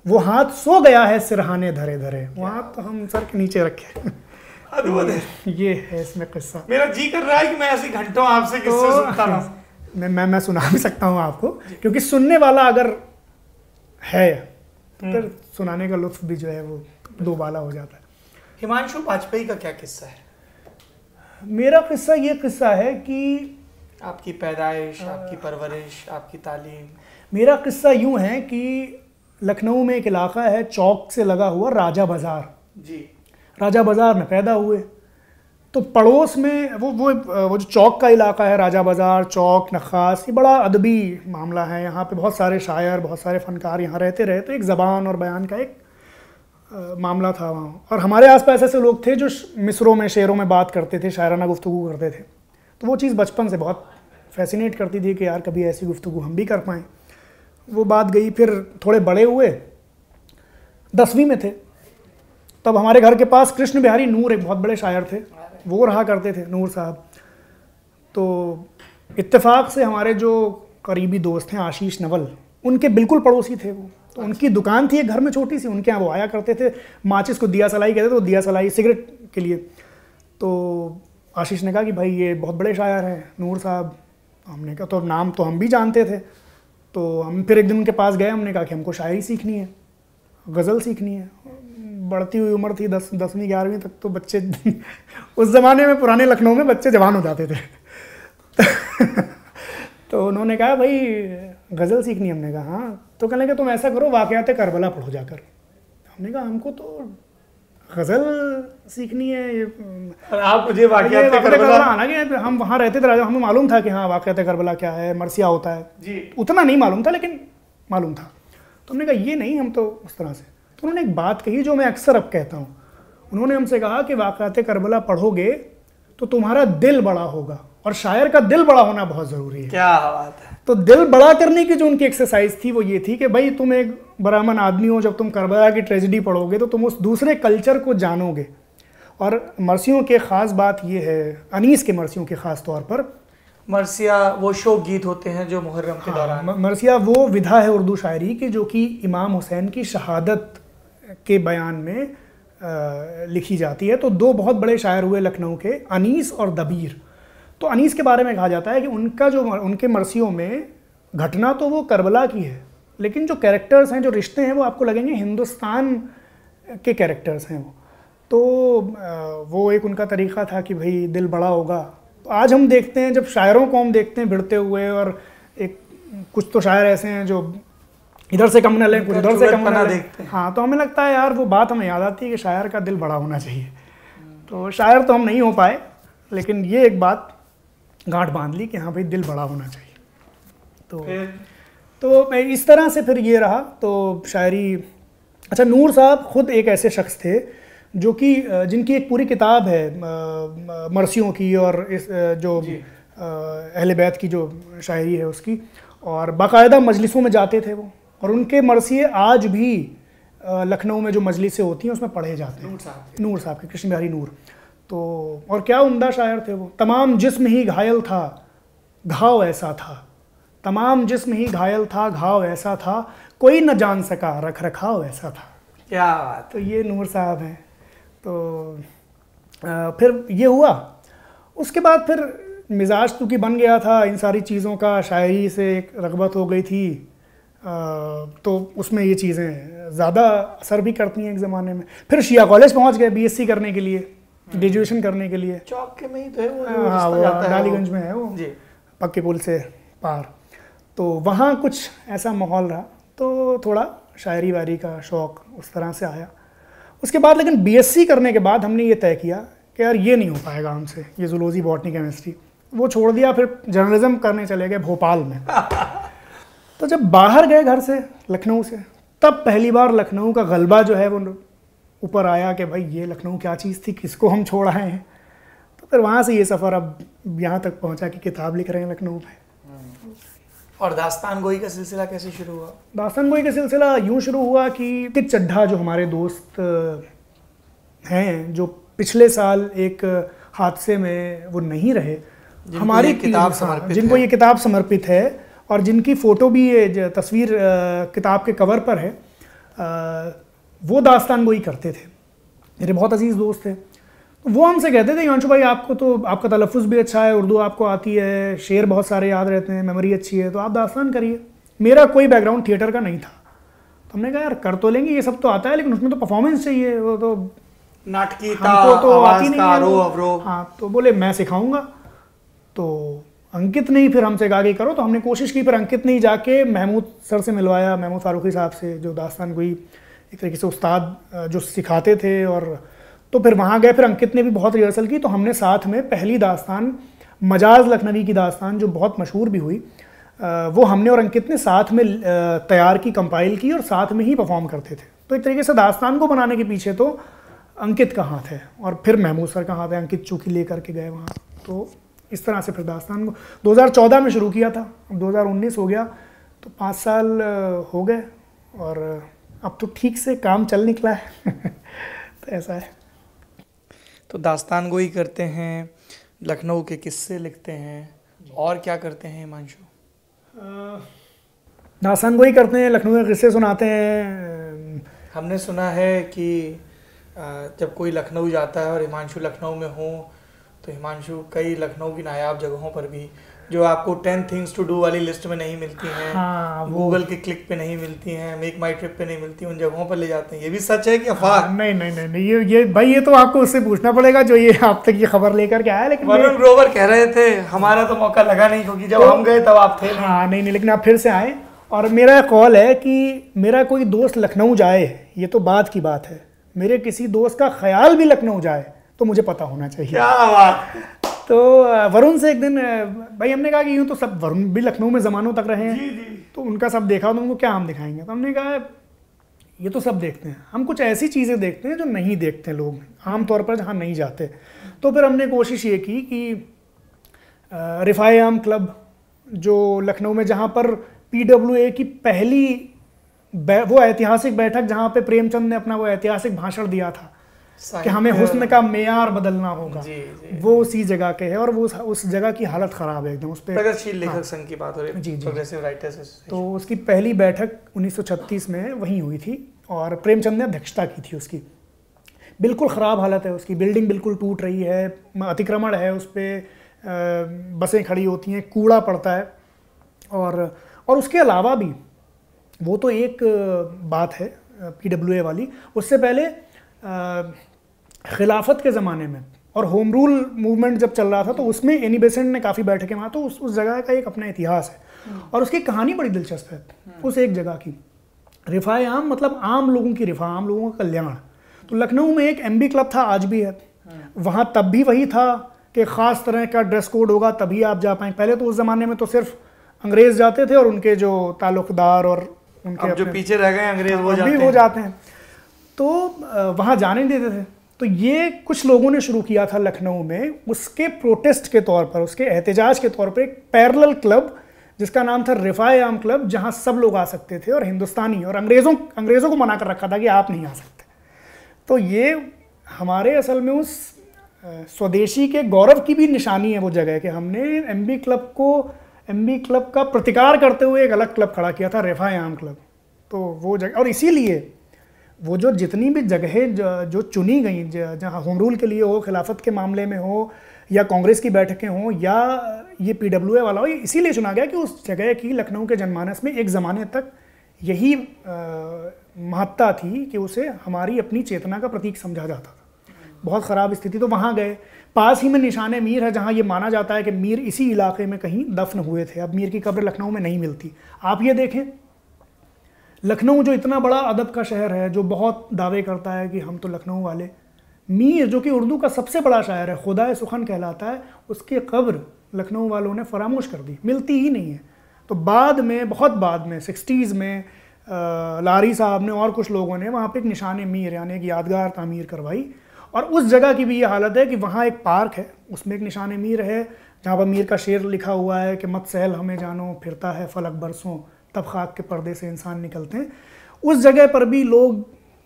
वो हाथ सो गया है सिरहाने धरे धरे, वो हाथ तो हम सर के नीचे रखे। अद्भुत है। ये है इसमें किस्सा। मेरा जी कर रहा है कि मैं ऐसे घंटों आपसे किस्से तो, सुनता रहूं। मैं मैं मैं सुना भी सकता हूँ आपको, क्योंकि सुनने वाला अगर है तो फिर सुनाने का लुत्फ भी जो है वो दो बाला हो जाता है। हिमांशु, बाजपेयी का क्या किस्सा है? मेरा किस्सा ये किस्सा है कि आपकी पैदाइश, आपकी परवरिश, आपकी तालीम। मेरा किस्सा यूं है कि लखनऊ में एक इलाका है चौक से लगा हुआ, राजा बाज़ार जी। राजा बाज़ार में पैदा हुए, तो पड़ोस में वो वो वो जो चौक का इलाका है, राजा बाज़ार, चौक, नखास, ये बड़ा अदबी मामला है। यहाँ पे बहुत सारे शायर, बहुत सारे फ़नकार यहाँ रहते रहे, तो एक ज़बान और बयान का एक आ, मामला था वहाँ। और हमारे आसपास ऐसे लोग थे जो मिसरों में, शेरों में बात करते थे, शायराना गुफ्तगू करते थे। तो वो चीज़ बचपन से बहुत फैसिनेट करती थी कि यार कभी ऐसी गुफ्तगू हम भी कर पाएँ। वो बात गई, फिर थोड़े बड़े हुए, दसवीं में थे, तब हमारे घर के पास कृष्ण बिहारी नूर एक बहुत बड़े शायर थे, वो रहा करते थे, नूर साहब। तो इत्तेफाक से हमारे जो करीबी दोस्त हैं आशीष नवल, उनके बिल्कुल पड़ोसी थे वो। तो उनकी दुकान थी एक घर में छोटी सी, उनके यहाँ वो आया करते थे। माचिस को दिया सलाई कहते थे, वो दिया सलाई सिगरेट के लिए। तो आशीष ने कहा कि भाई ये बहुत बड़े शायर हैं नूर साहब। हमने कहा तो नाम तो हम भी जानते थे। तो हम फिर एक दिन उनके पास गए, हमने कहा कि हमको शायरी सीखनी है, गज़ल सीखनी है। बढ़ती हुई उम्र थी, दस दसवीं ग्यारहवीं तक तो बच्चे उस ज़माने में पुराने लखनऊ में बच्चे जवान हो जाते थे। तो उन्होंने कहा भाई गज़ल सीखनी है। हमने कहा हाँ। तो कहने लगे तुम ऐसा करो, वाक़यात करबला पढ़ो जाकर। हमने कहा हमको तो गज़ल सीखनी है, और आप मुझे वाक़यात करबला, हालांकि हम वहाँ रहते थे, हमें मालूम था कि हाँ वाक़यात करबला क्या है, मरसिया होता है जी, उतना नहीं मालूम था लेकिन मालूम था। तो हमने कहा ये नहीं, हम तो उस तरह से। तो उन्होंने एक बात कही जो मैं अक्सर अब कहता हूँ। उन्होंने हमसे कहा कि वाक़यात करबला पढ़ोगे तो तुम्हारा दिल बड़ा होगा, और शायर का दिल बड़ा होना बहुत ज़रूरी है। क्या बात है। तो दिल बड़ा करने की जो उनकी एक्सरसाइज थी वो ये थी कि भाई तुम एक ब्राह्मण आदमी हो, जब तुम करबला की ट्रेजेडी पढ़ोगे तो तुम उस दूसरे कल्चर को जानोगे। और मरसियों के ख़ास बात ये है, अनीस के मरसियों के ख़ास तौर पर, मरसिया वो शोक गीत होते हैं जो मुहर्रम के दौरान। हाँ, मरसिया वो विधा है उर्दू शायरी की जो कि इमाम हुसैन की शहादत के बयान में आ, लिखी जाती है। तो दो बहुत बड़े शायर हुए लखनऊ के, अनीस और दबीर। तो अनीस के बारे में कहा जाता है कि उनका जो उनके मरसियों में घटना तो वो करबला की है, लेकिन जो कैरेक्टर्स हैं, जो रिश्ते हैं, वो आपको लगेंगे हिंदुस्तान के कैरेक्टर्स हैं वो। तो वो एक उनका तरीक़ा था कि भाई दिल बड़ा होगा। तो आज हम देखते हैं, जब शायरों को हम देखते हैं भिड़ते हुए, और एक कुछ तो शायर ऐसे हैं जो इधर से कम न लें, कुछ उधर से कम न लें। हाँ, तो हमें लगता है यार वो बात हमें याद आती है कि शायर का दिल बड़ा होना चाहिए। तो शायर तो हम नहीं हो पाए, लेकिन ये एक बात गांठ बांध ली कि हाँ भाई दिल बड़ा होना चाहिए। तो तो इस तरह से फिर ये रहा। तो शायरी, अच्छा, नूर साहब खुद एक ऐसे शख्स थे जो कि जिनकी एक पूरी किताब है मरसियों की, और इस जो अहले बैत की जो शायरी है उसकी, और बाकायदा मजलिसों में जाते थे वो, और उनके मरसिए आज भी लखनऊ में जो मजलिसें होती हैं उसमें पढ़े जाते हैं। नूर साहब के, कृष्ण बिहारी नूर। तो और क्या उम्दा शायर थे वो। तमाम जिस्म ही घायल था, घाव ऐसा था, तमाम जिस्म ही घायल था, घाव ऐसा था, कोई न जान सका रख रखाव ऐसा था। क्या बात। तो ये नूर साहब हैं। तो आ, फिर ये हुआ। उसके बाद फिर मिजाज चूँकि बन गया था इन सारी चीज़ों का, शायरी से एक रग़बत हो गई थी, आ, तो उसमें ये चीज़ें ज़्यादा असर भी करती हैं एक ज़माने में। फिर शिया कॉलेज पहुंच गए बीएससी करने के लिए, ग्रेजुएशन करने के लिए। चौक के में ही तो है वो, हाँ, वो डालीगंज में है वो जी, पक्के पुल से पार। तो वहाँ कुछ ऐसा माहौल रहा, तो थोड़ा शायरी वायरी का शौक़ उस तरह से आया। उसके बाद लेकिन बीएससी करने के बाद हमने ये तय किया कि यार ये नहीं हो पाएगा हमसे, ये जूलॉजी, बॉटनी, केमिस्ट्री, वो छोड़ दिया। फिर जर्नलिज्म करने चले गए भोपाल में। तो जब बाहर गए घर से, लखनऊ से, तब पहली बार लखनऊ का गलबा जो है वो ऊपर आया कि भाई ये लखनऊ क्या चीज़ थी, किसको हम छोड़ आए हैं। तो फिर वहाँ से ये सफ़र अब यहाँ तक पहुँचा कि किताब लिख रहे हैं लखनऊ में। और दास्तानगोई का सिलसिला कैसे शुरू हुआ? दास्तानगोई का सिलसिला यूँ शुरू हुआ कि कित चड्ढा जो हमारे दोस्त हैं, जो पिछले साल एक हादसे में वो नहीं रहे, हमारी किताब समर्पित, जिनको ये किताब समर्पित है, और जिनकी फ़ोटो भी ये तस्वीर किताब के कवर पर है, वो दास्तानगोई करते थे, मेरे बहुत अजीज़ दोस्त थे। तो वो हमसे कहते थे हिमांशु भाई आपको तो आपका तलफ़ुज़ भी अच्छा है, उर्दू आपको आती है, शेर बहुत सारे याद रहते हैं, मेमोरी अच्छी है, तो आप दास्तान करिए। मेरा कोई बैकग्राउंड थिएटर का नहीं था, तो हमने कहा यार कर तो लेंगे, ये सब तो आता है लेकिन उसमें तो परफॉर्मेंस चाहिए, वो तो नाटकीता हमको तो आती नहीं है। आरो, अवरो। हाँ, तो बोले मैं सिखाऊंगा। तो अंकित ने ही फिर हमसे कहा कि करो, तो हमने कोशिश की, फिर अंकित ने ही जाके महमूद सर से मिलवाया, महमूद फारूकी साहब से, जो दास्तानगोई एक तरीके से उस्ताद जो सिखाते थे। और तो फिर वहाँ गए, फिर अंकित ने भी बहुत रिहर्सल की, तो हमने साथ में पहली दास्तान मजाज लखनवी की दास्तान जो बहुत मशहूर भी हुई, वो हमने और अंकित ने साथ में तैयार की, कंपाइल की और साथ में ही परफॉर्म करते थे। तो एक तरीके से दास्तान को बनाने के पीछे तो अंकित का हाथ है और फिर महमूद सर का हाथ है, अंकित चूँकि लेकर के गए वहाँ। तो इस तरह से फिर दास्तान को दो हज़ार चौदह में शुरू किया था, अब दो हज़ार उन्नीस हो गया, तो पाँच साल हो गए और अब तो ठीक से काम चल निकला है। तो ऐसा है। तो दास्तानगोई करते हैं, लखनऊ के किस्से लिखते हैं, और क्या करते हैं हिमांशु? दास्तानगोई करते हैं, लखनऊ के किस्से सुनाते हैं। हमने सुना है कि जब कोई लखनऊ जाता है और हिमांशु लखनऊ में हो, तो हिमांशु कई लखनऊ की नायाब जगहों पर भी, जो आपको टेन थिंग्स टू डू वाली लिस्ट में नहीं मिलती हैं, हाँ, गूगल के क्लिक पे नहीं मिलती हैं, मेक माई ट्रिप पे नहीं मिलती, उन जगहों पर ले जाते हैं। ये भी सच है कि अफवाह? हाँ, नहीं नहीं नहीं नहीं ये ये भाई ये तो आपको उससे पूछना पड़ेगा जो ये आप तक ये खबर लेकर के आया। लेकिन वरुण ग्रोवर कह रहे थे हमारा तो मौका लगा नहीं, क्योंकि जब तो, हम गए तब आप थे। हाँ नहीं नहीं लेकिन आप फिर से आए, और मेरा कॉल है कि मेरा कोई दोस्त लखनऊ जाए, ये तो बात की बात है, मेरे किसी दोस्त का ख्याल भी लखनऊ जाए तो मुझे पता होना चाहिए। क्या बात। तो वरुण से एक दिन भाई हमने कहा कि यूँ तो सब, वरुण भी लखनऊ में ज़मानों तक रहे हैं, जी जी। तो उनका सब देखा, तो उनको क्या हम दिखाएंगे। तो हमने कहा ये तो सब देखते हैं, हम कुछ ऐसी चीज़ें देखते हैं जो नहीं देखते लोग आमतौर पर, जहाँ नहीं जाते। तो फिर हमने कोशिश ये की कि रिफाए आम क्लब जो लखनऊ में, जहाँ पर पी डब्ल्यू ए की पहली वो ऐतिहासिक बैठक, जहाँ पे प्रेमचंद ने अपना वो ऐतिहासिक भाषण दिया था कि हमें हुस्न का मेयार बदलना होगा, जी, जी, वो उसी जगह के है, और वो उस जगह की हालत ख़राब है एकदम। उस पर प्रगतिशील लेखक संघ की बात हो रही है, जी प्रोग्रेसिव राइटर्स एसोसिएशन। तो उसकी पहली बैठक उन्नीस सौ छत्तीस में वहीं हुई थी और प्रेमचंद ने अध्यक्षता की थी उसकी। बिल्कुल ख़राब हालत है उसकी, बिल्डिंग बिल्कुल टूट रही है, अतिक्रमण है उस पर, बसें खड़ी होती हैं, कूड़ा पड़ता है, और और उसके अलावा भी वो तो एक बात है पी डब्ल्यू ए वाली। उससे पहले खिलाफत के ज़माने में और होम रूल मूवमेंट जब चल रहा था, तो उसमें एनी बेसेंट ने काफ़ी बैठकें वहाँ, तो उस उस जगह का एक अपना इतिहास है और उसकी कहानी बड़ी दिलचस्प है उस एक जगह की। रिफाए आम मतलब आम लोगों की रिफा, आम लोगों का कल्याण। तो लखनऊ में एक एम बी क्लब था, आज भी है, वहाँ तब भी वही था कि ख़ास तरह का ड्रेस कोड होगा तभी आप जा पाएँ। पहले तो उस ज़माने में तो सिर्फ अंग्रेज़ जाते थे और उनके जो ताल्लुकदार और उनके अब जो पीछे रह गए अंग्रेज वो जाते हैं, वो जाते हैं, तो वहाँ जाने नहीं देते थे। तो ये कुछ लोगों ने शुरू किया था लखनऊ में, उसके प्रोटेस्ट के तौर पर, उसके एहतजाज के तौर पर एक पैरेलल क्लब जिसका नाम था रिफाए आम क्लब, जहाँ सब लोग आ सकते थे और हिंदुस्तानी, और अंग्रेज़ों अंग्रेज़ों को मना कर रखा था कि आप नहीं आ सकते। तो ये हमारे असल में उस स्वदेशी के गौरव की भी निशानी है वो जगह कि हमने एम बी क्लब को, एम बी क्लब का प्रतिकार करते हुए एक अलग क्लब खड़ा किया था, रिफाए आम क्लब। तो वो जगह, और इसीलिए वो जो जितनी भी जगहें जो, जो चुनी गई, जहाँ होम रूल के लिए हो, खिलाफत के मामले में हो, या कांग्रेस की बैठकें हों, या ये पी डब्ल्यू ए वाला हो, इसीलिए चुना गया कि उस जगह की लखनऊ के जनमानस में एक ज़माने तक यही महत्ता थी कि उसे हमारी अपनी चेतना का प्रतीक समझा जाता था। बहुत ख़राब स्थिति। तो वहाँ गए, पास ही में निशाने मीर है, जहाँ ये माना जाता है कि मीर इसी इलाके में कहीं दफन हुए थे। अब मीर की कब्र लखनऊ में नहीं मिलती। आप ये देखें, लखनऊ जो इतना बड़ा अदब का शहर है, जो बहुत दावे करता है कि हम तो लखनऊ वाले, मीर जो कि उर्दू का सबसे बड़ा शायर है, खुदा सुखन कहलाता है, उसकी कब्र लखनऊ वालों ने फरामोश कर दी, मिलती ही नहीं है। तो बाद में, बहुत बाद में, सिक्सटीज़ में लारी साहब ने और कुछ लोगों ने वहाँ पे एक निशान मीर यानी एक यादगार तामीर करवाई, और उस जगह की भी ये हालत है कि वहाँ एक पार्क है, उसमें एक निशान मीर है जहाँ पर मीर का शेर लिखा हुआ है कि मत सहल हमें जानो, फिरता है फलक बरसों, तब खाक के पर्दे से इंसान निकलते हैं। उस जगह पर भी लोग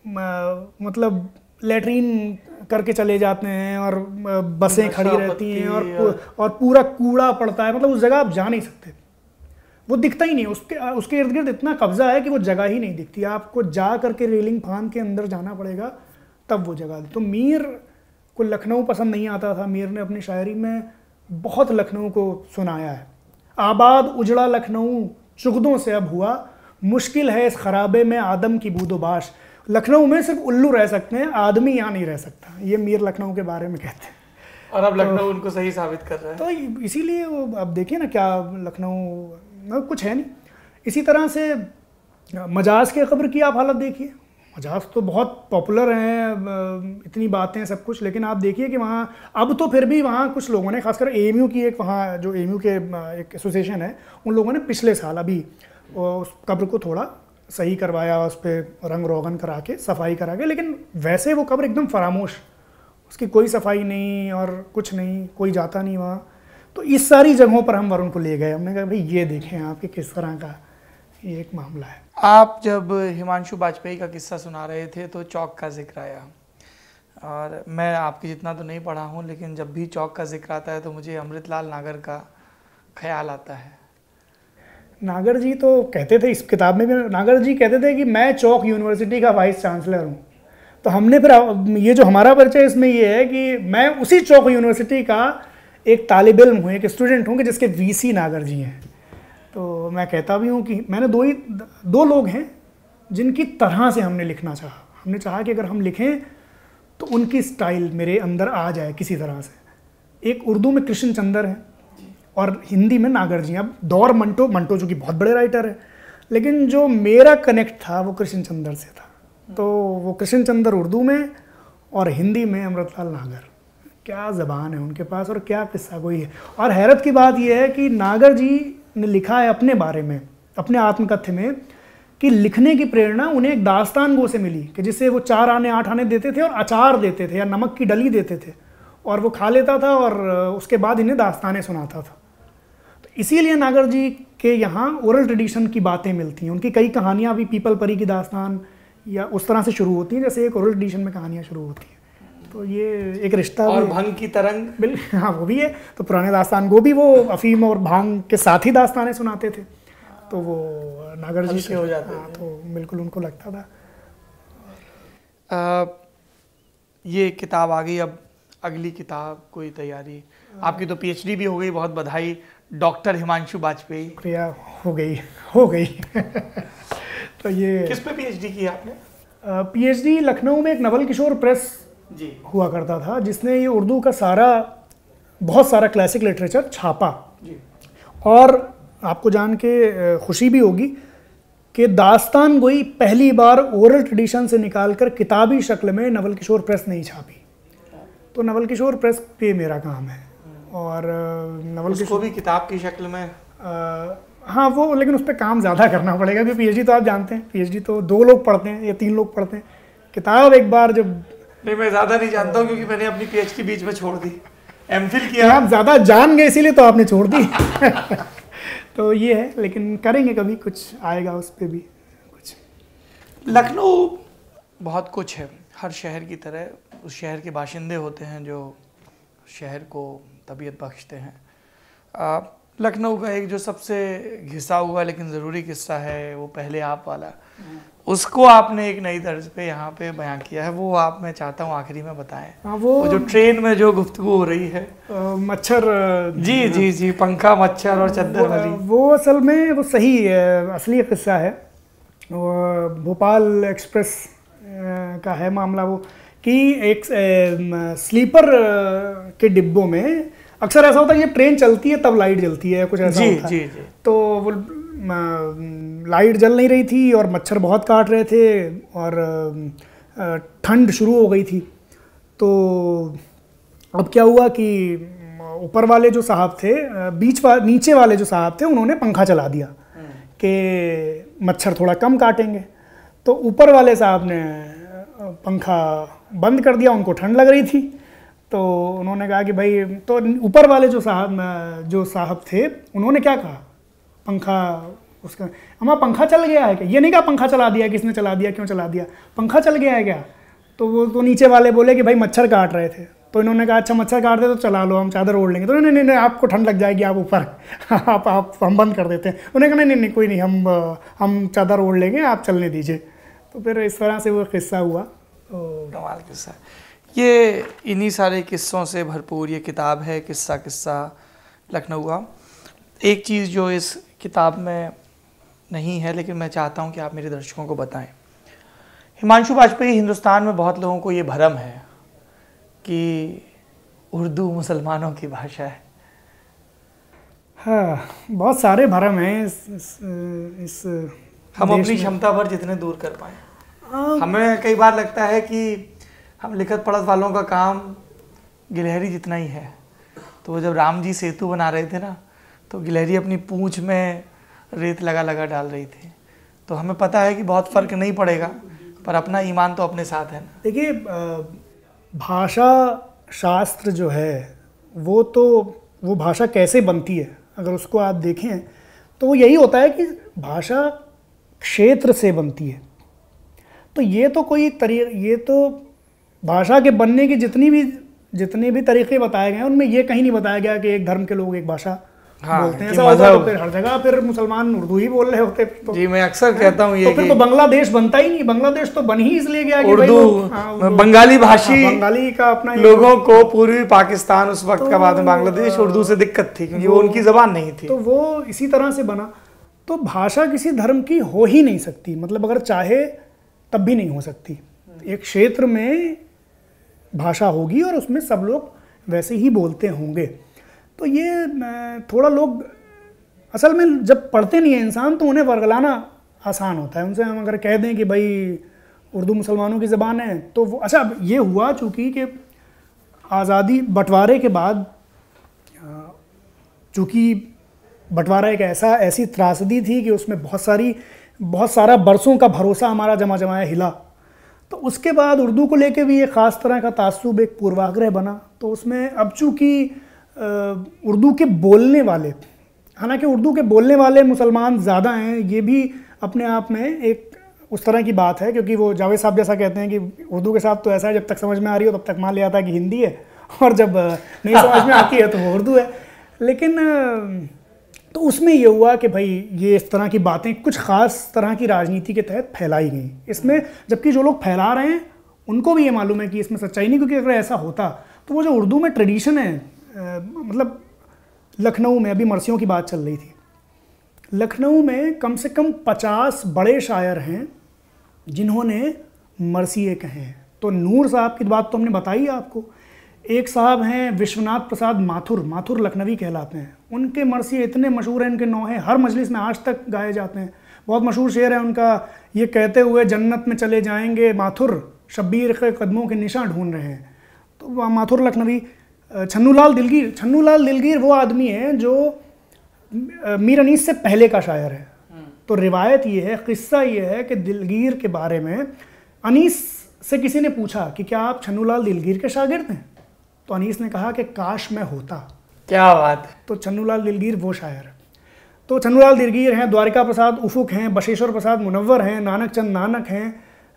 मतलब लेटरीन करके चले जाते हैं और बसें खड़ी रहती हैं और और पूरा कूड़ा पड़ता है, मतलब उस जगह आप जा नहीं सकते। वो दिखता ही नहीं, उसके उसके इर्द गिर्द इतना कब्जा है कि वो जगह ही नहीं दिखती। आपको जा करके रेलिंग फांद के अंदर जाना पड़ेगा तब वो जगह। तो मीर को लखनऊ पसंद नहीं आता था। मीर ने अपनी शायरी में बहुत लखनऊ को सुनाया है। आबाद उजड़ा लखनऊ चुगदों से अब हुआ, मुश्किल है इस खराबे में आदम की बूदोबाश। लखनऊ में सिर्फ उल्लू रह सकते हैं, आदमी यहाँ नहीं रह सकता। ये मीर लखनऊ के बारे में कहते हैं। और अब लखनऊ तो, उनको सही साबित कर रहा है। तो इसीलिए वो अब देखिए ना क्या लखनऊ कुछ है नहीं। इसी तरह से मजाज के कब्र की आप हालत देखिए। मजाज तो बहुत पॉपुलर हैं, इतनी बातें सब कुछ, लेकिन आप देखिए कि वहाँ अब तो फिर भी वहाँ कुछ लोगों ने, खासकर ए एम यू की एक वहाँ जो ए एम यू के एक एसोसिएशन है, उन लोगों ने पिछले साल अभी उस कब्र को थोड़ा सही करवाया, उस पर रंग रोगन करा के सफाई करा के। लेकिन वैसे वो कब्र एकदम फरामोश, उसकी कोई सफाई नहीं और कुछ नहीं, कोई जाता नहीं वहाँ। तो इस सारी जगहों पर हम वरुण को ले गए। हमने कहा भाई ये देखें आपके किस तरह का ये एक मामला है। आप जब हिमांशु बाजपेयी का किस्सा सुना रहे थे तो चौक का जिक्र आया, और मैं आपकी जितना तो नहीं पढ़ा हूँ, लेकिन जब भी चौक का जिक्र आता है तो मुझे अमृतलाल नागर का ख्याल आता है। नागर जी तो कहते थे, इस किताब में भी नागर जी कहते थे कि मैं चौक यूनिवर्सिटी का वाइस चांसलर हूँ। तो हमने फिर ये जो हमारा परिचय इसमें ये है कि मैं उसी चौक यूनिवर्सिटी का एक तालिब इल्म हूँ, एक स्टूडेंट हूँ कि जिसके वीसी नागर जी हैं। तो मैं कहता भी हूँ कि मैंने दो ही दो लोग हैं जिनकी तरह से हमने लिखना चाहा। हमने चाहा कि अगर हम लिखें तो उनकी स्टाइल मेरे अंदर आ जाए किसी तरह से। एक उर्दू में कृष्ण चंद्र हैं और हिंदी में नागर जी। अब दौर मंटो मंटो जो कि बहुत बड़े राइटर है, लेकिन जो मेरा कनेक्ट था वो कृष्ण चंद्र से था। तो वो कृष्ण चंद्र उर्दू में और हिंदी में अमृतलाल नागर। क्या ज़बान है उनके पास और क्या किस्सा कोई है। और हैरत की बात यह है कि नागर जी ने लिखा है अपने बारे में, अपने आत्मकथ्य में, कि लिखने की प्रेरणा उन्हें एक दास्तान गो से मिली, कि जिसे वो चार आने आठ आने देते थे और अचार देते थे या नमक की डली देते थे, और वो खा लेता था और उसके बाद इन्हें दास्तानें सुनाता था। तो इसीलिए नागर जी के यहाँ ओरल ट्रेडिशन की बातें मिलती हैं। उनकी कई कहानियाँ भी पीपल परी की दास्तान या उस तरह से शुरू होती हैं जैसे एक ओरल ट्रेडिशन में कहानियाँ शुरू होती हैं। तो ये एक रिश्ता। और भंग की तरंग, बिल्कुल हाँ वो भी है। तो पुराने दास्तान को भी वो अफीम और भांग के साथ ही दास्तानें सुनाते थे, तो वो नागर जी से हो जाते हाँ, तो बिल्कुल उनको लगता था। आ, ये किताब आ गई, अब अगली किताब कोई तैयारी? आपकी तो पीएचडी भी हो गई, बहुत बधाई। डॉक्टर हिमांशु बाजपेयी। क्रिया हो गई हो गई तो ये किस पे पीएचडी की आपने? पीएचडी लखनऊ में एक नवल किशोर प्रेस जी हुआ करता था, जिसने ये उर्दू का सारा बहुत सारा क्लासिक लिटरेचर छापा। जी। और आपको जान के खुशी भी होगी कि दास्तान गोई पहली बार ओरल ट्रेडिशन से निकालकर किताबी शक्ल में नवल किशोर प्रेस नहीं छापी। तो नवल किशोर प्रेस पे मेरा काम है। और नवल किशोर भी किताब की शक्ल में आ, हाँ वो, लेकिन उस पर काम ज़्यादा करना पड़ेगा, क्योंकि पीएचडी तो आप जानते हैं, पीएचडी तो दो लोग पढ़ते हैं या तीन लोग पढ़ते हैं। किताब एक बार जब, नहीं मैं ज़्यादा नहीं जानता हूँ क्योंकि मैंने अपनी पीएचडी बीच में छोड़ दी, एमफिल किया। आप ज़्यादा जान गए इसीलिए तो आपने छोड़ दी तो ये है, लेकिन करेंगे कभी, कुछ आएगा उस पर भी कुछ। लखनऊ बहुत कुछ है, हर शहर की तरह उस शहर के बाशिंदे होते हैं जो शहर को तबीयत बख्शते हैं। लखनऊ का एक जो सबसे घिसा हुआ लेकिन ज़रूरी किस्सा है वो पहले आप वाला, उसको आपने एक नई तर्ज पे यहाँ पे बयां किया है। वो आप, मैं चाहता हूँ आखिरी में बताएं। हाँ वो, वो जो ट्रेन में जो गुफ्तगू हो रही है, आ, मच्छर, जी जी जी पंखा मच्छर और चद्दर वाली, वो असल में वो सही है, असली किस्सा है। वो भोपाल एक्सप्रेस का है मामला, वो कि एक स्लीपर के डिब्बों में अक्सर ऐसा होता है, ये ट्रेन चलती है तब लाइट जलती है, कुछ ऐसा जी, होता है। जी, जी। तो वो लाइट जल नहीं रही थी और मच्छर बहुत काट रहे थे और ठंड शुरू हो गई थी। तो अब क्या हुआ कि ऊपर वाले जो साहब थे, बीच वा, नीचे वाले जो साहब थे, उन्होंने पंखा चला दिया कि मच्छर थोड़ा कम काटेंगे। तो ऊपर वाले साहब ने पंखा बंद कर दिया, उनको ठंड लग रही थी। तो उन्होंने कहा कि भाई, तो ऊपर वाले जो साहब जो साहब थे उन्होंने क्या कहा, पंखा उसका, हमारा पंखा चल गया है क्या? ये नहीं कहा पंखा चला दिया, किसने चला दिया, क्यों चला दिया, पंखा चल गया है क्या? तो वो तो नीचे वाले बोले कि भाई मच्छर काट रहे थे। तो इन्होंने कहा अच्छा मच्छर काट दे तो चला लो, हम चादर ओढ़ लेंगे। तो नहीं नहीं नहीं आपको ठंड लग जाएगी, आप ऊपर आप आप हम बंद कर देते हैं। उन्होंने कहा नहीं नहीं नहीं कोई नहीं, हम हम चादर ओढ़ लेंगे, आप चलने दीजिए। तो फिर इस तरह से वो किस्सा हुआ। कमाल किस्सा। ये इन्हीं सारे किस्सों से भरपूर ये किताब है, किस्सा किस्सा लखनऊआ। एक चीज़ जो इस किताब में नहीं है लेकिन मैं चाहता हूँ कि आप मेरे दर्शकों को बताएं। हिमांशु बाजपेयी, हिंदुस्तान में बहुत लोगों को ये भ्रम है कि उर्दू मुसलमानों की भाषा है। हाँ, बहुत सारे भ्रम हैं इस, इस, इस हम अपनी क्षमता पर जितने दूर कर पाए। हमें कई बार लगता है कि हम लिखत पढ़त वालों का काम गिलहरी जितना ही है। तो वो जब राम जी सेतु बना रहे थे ना, तो गिलहरी अपनी पूंछ में रेत लगा लगा डाल रही थी। तो हमें पता है कि बहुत फ़र्क नहीं पड़ेगा, पर अपना ईमान तो अपने साथ है ना। देखिए, भाषा शास्त्र जो है वो तो वो भाषा कैसे बनती है अगर उसको आप देखें तो वो यही होता है कि भाषा क्षेत्र से बनती है। तो ये तो कोई तरी ये तो भाषा के बनने की जितनी भी जितने भी तरीके बताए गए हैं उनमें ये कहीं नहीं बताया गया कि एक धर्म के लोग एक भाषा हाँ, बोलते हैं। ऐसा होता तो फिर हर जगह फिर मुसलमान उर्दू ही बोल रहे होते तो। जी, मैं अक्सर कहता हूँ ये तो फिर तो बांग्लादेश बनता ही नहीं। बांग्लादेश तो बन ही इसलिए गया कि उर्दू हाँ, बंगाली भाषी हाँ, बंगाली का अपना लोगों को पूर्वी पाकिस्तान उस वक्त तो, का बाद में बांग्लादेश उर्दू से दिक्कत थी क्योंकि वो उनकी जबान नहीं थी। तो वो इसी तरह से बना। तो भाषा किसी धर्म की हो ही नहीं सकती, मतलब अगर चाहे तब भी नहीं हो सकती। एक क्षेत्र में भाषा होगी और उसमें सब लोग वैसे ही बोलते होंगे। तो ये थोड़ा लोग असल में जब पढ़ते नहीं है इंसान तो उन्हें वर्गलाना आसान होता है। उनसे हम अगर कह दें कि भाई उर्दू मुसलमानों की ज़बान है तो वो अच्छा ये हुआ चूँकि कि आज़ादी बंटवारे के बाद, चूँकि बंटवारा एक ऐसा ऐसी त्रासदी थी कि उसमें बहुत सारी बहुत सारा बरसों का भरोसा हमारा जमा जमाया हिला। तो उसके बाद उर्दू को लेके भी एक ख़ास तरह का तासुब, एक पूर्वाग्रह बना। तो उसमें अब चूँकि उर्दू के बोलने वाले, हालांकि उर्दू के बोलने वाले मुसलमान ज़्यादा हैं, ये भी अपने आप में एक उस तरह की बात है क्योंकि वो जावेद साहब जैसा कहते हैं कि उर्दू के साथ तो ऐसा है जब तक समझ में आ रही हो तब तक मान लिया था कि हिंदी है और जब नहीं समझ में आती है तो वो उर्दू है। लेकिन तो उसमें ये हुआ कि भाई ये इस तरह की बातें कुछ ख़ास तरह की राजनीति के तहत फैलाई गई इसमें, जबकि जो लोग फैला रहे हैं उनको भी ये मालूम है कि इसमें सच्चाई नहीं, क्योंकि अगर ऐसा होता तो वो जो उर्दू में ट्रेडिशन है, आ, मतलब लखनऊ में अभी मरसियों की बात चल रही थी, लखनऊ में कम से कम पचास बड़े शायर हैं जिन्होंने मरसिए कहे हैं। तो नूर साहब की बात तो हमने बताई आपको। एक साहब हैं विश्वनाथ प्रसाद माथुर, माथुर लखनवी कहलाते हैं। उनके मरसिए इतने मशहूर हैं, इनके नौहे हर मजलिस में आज तक गाए जाते हैं। बहुत मशहूर शेर है उनका, ये कहते हुए जन्नत में चले जाएंगे माथुर, शब्बीर के कदमों के निशान ढूंढ रहे हैं। तो माथुर लखनवी। छन्नूलाल दिलगीर, छन्नूलाल दिलगीर वो आदमी है जो मीर अनीस से पहले का शायर है। तो रिवायत ये है, किस्सा ये है कि दिलगीर के बारे में अनीस से किसी ने पूछा कि क्या आप छन्नूलाल दिलगीर के शागिर्द हैं? तो अनीस ने कहा कि काश मैं होता। क्या बात है। तो छन्नूलाल दिलगीर वो शायर है। तो छन्नूलाल दिलगीर हैं, द्वारिका प्रसाद उफुक हैं, बशेश्वर प्रसाद मुनव्वर हैं, नानक चंद नानक हैं,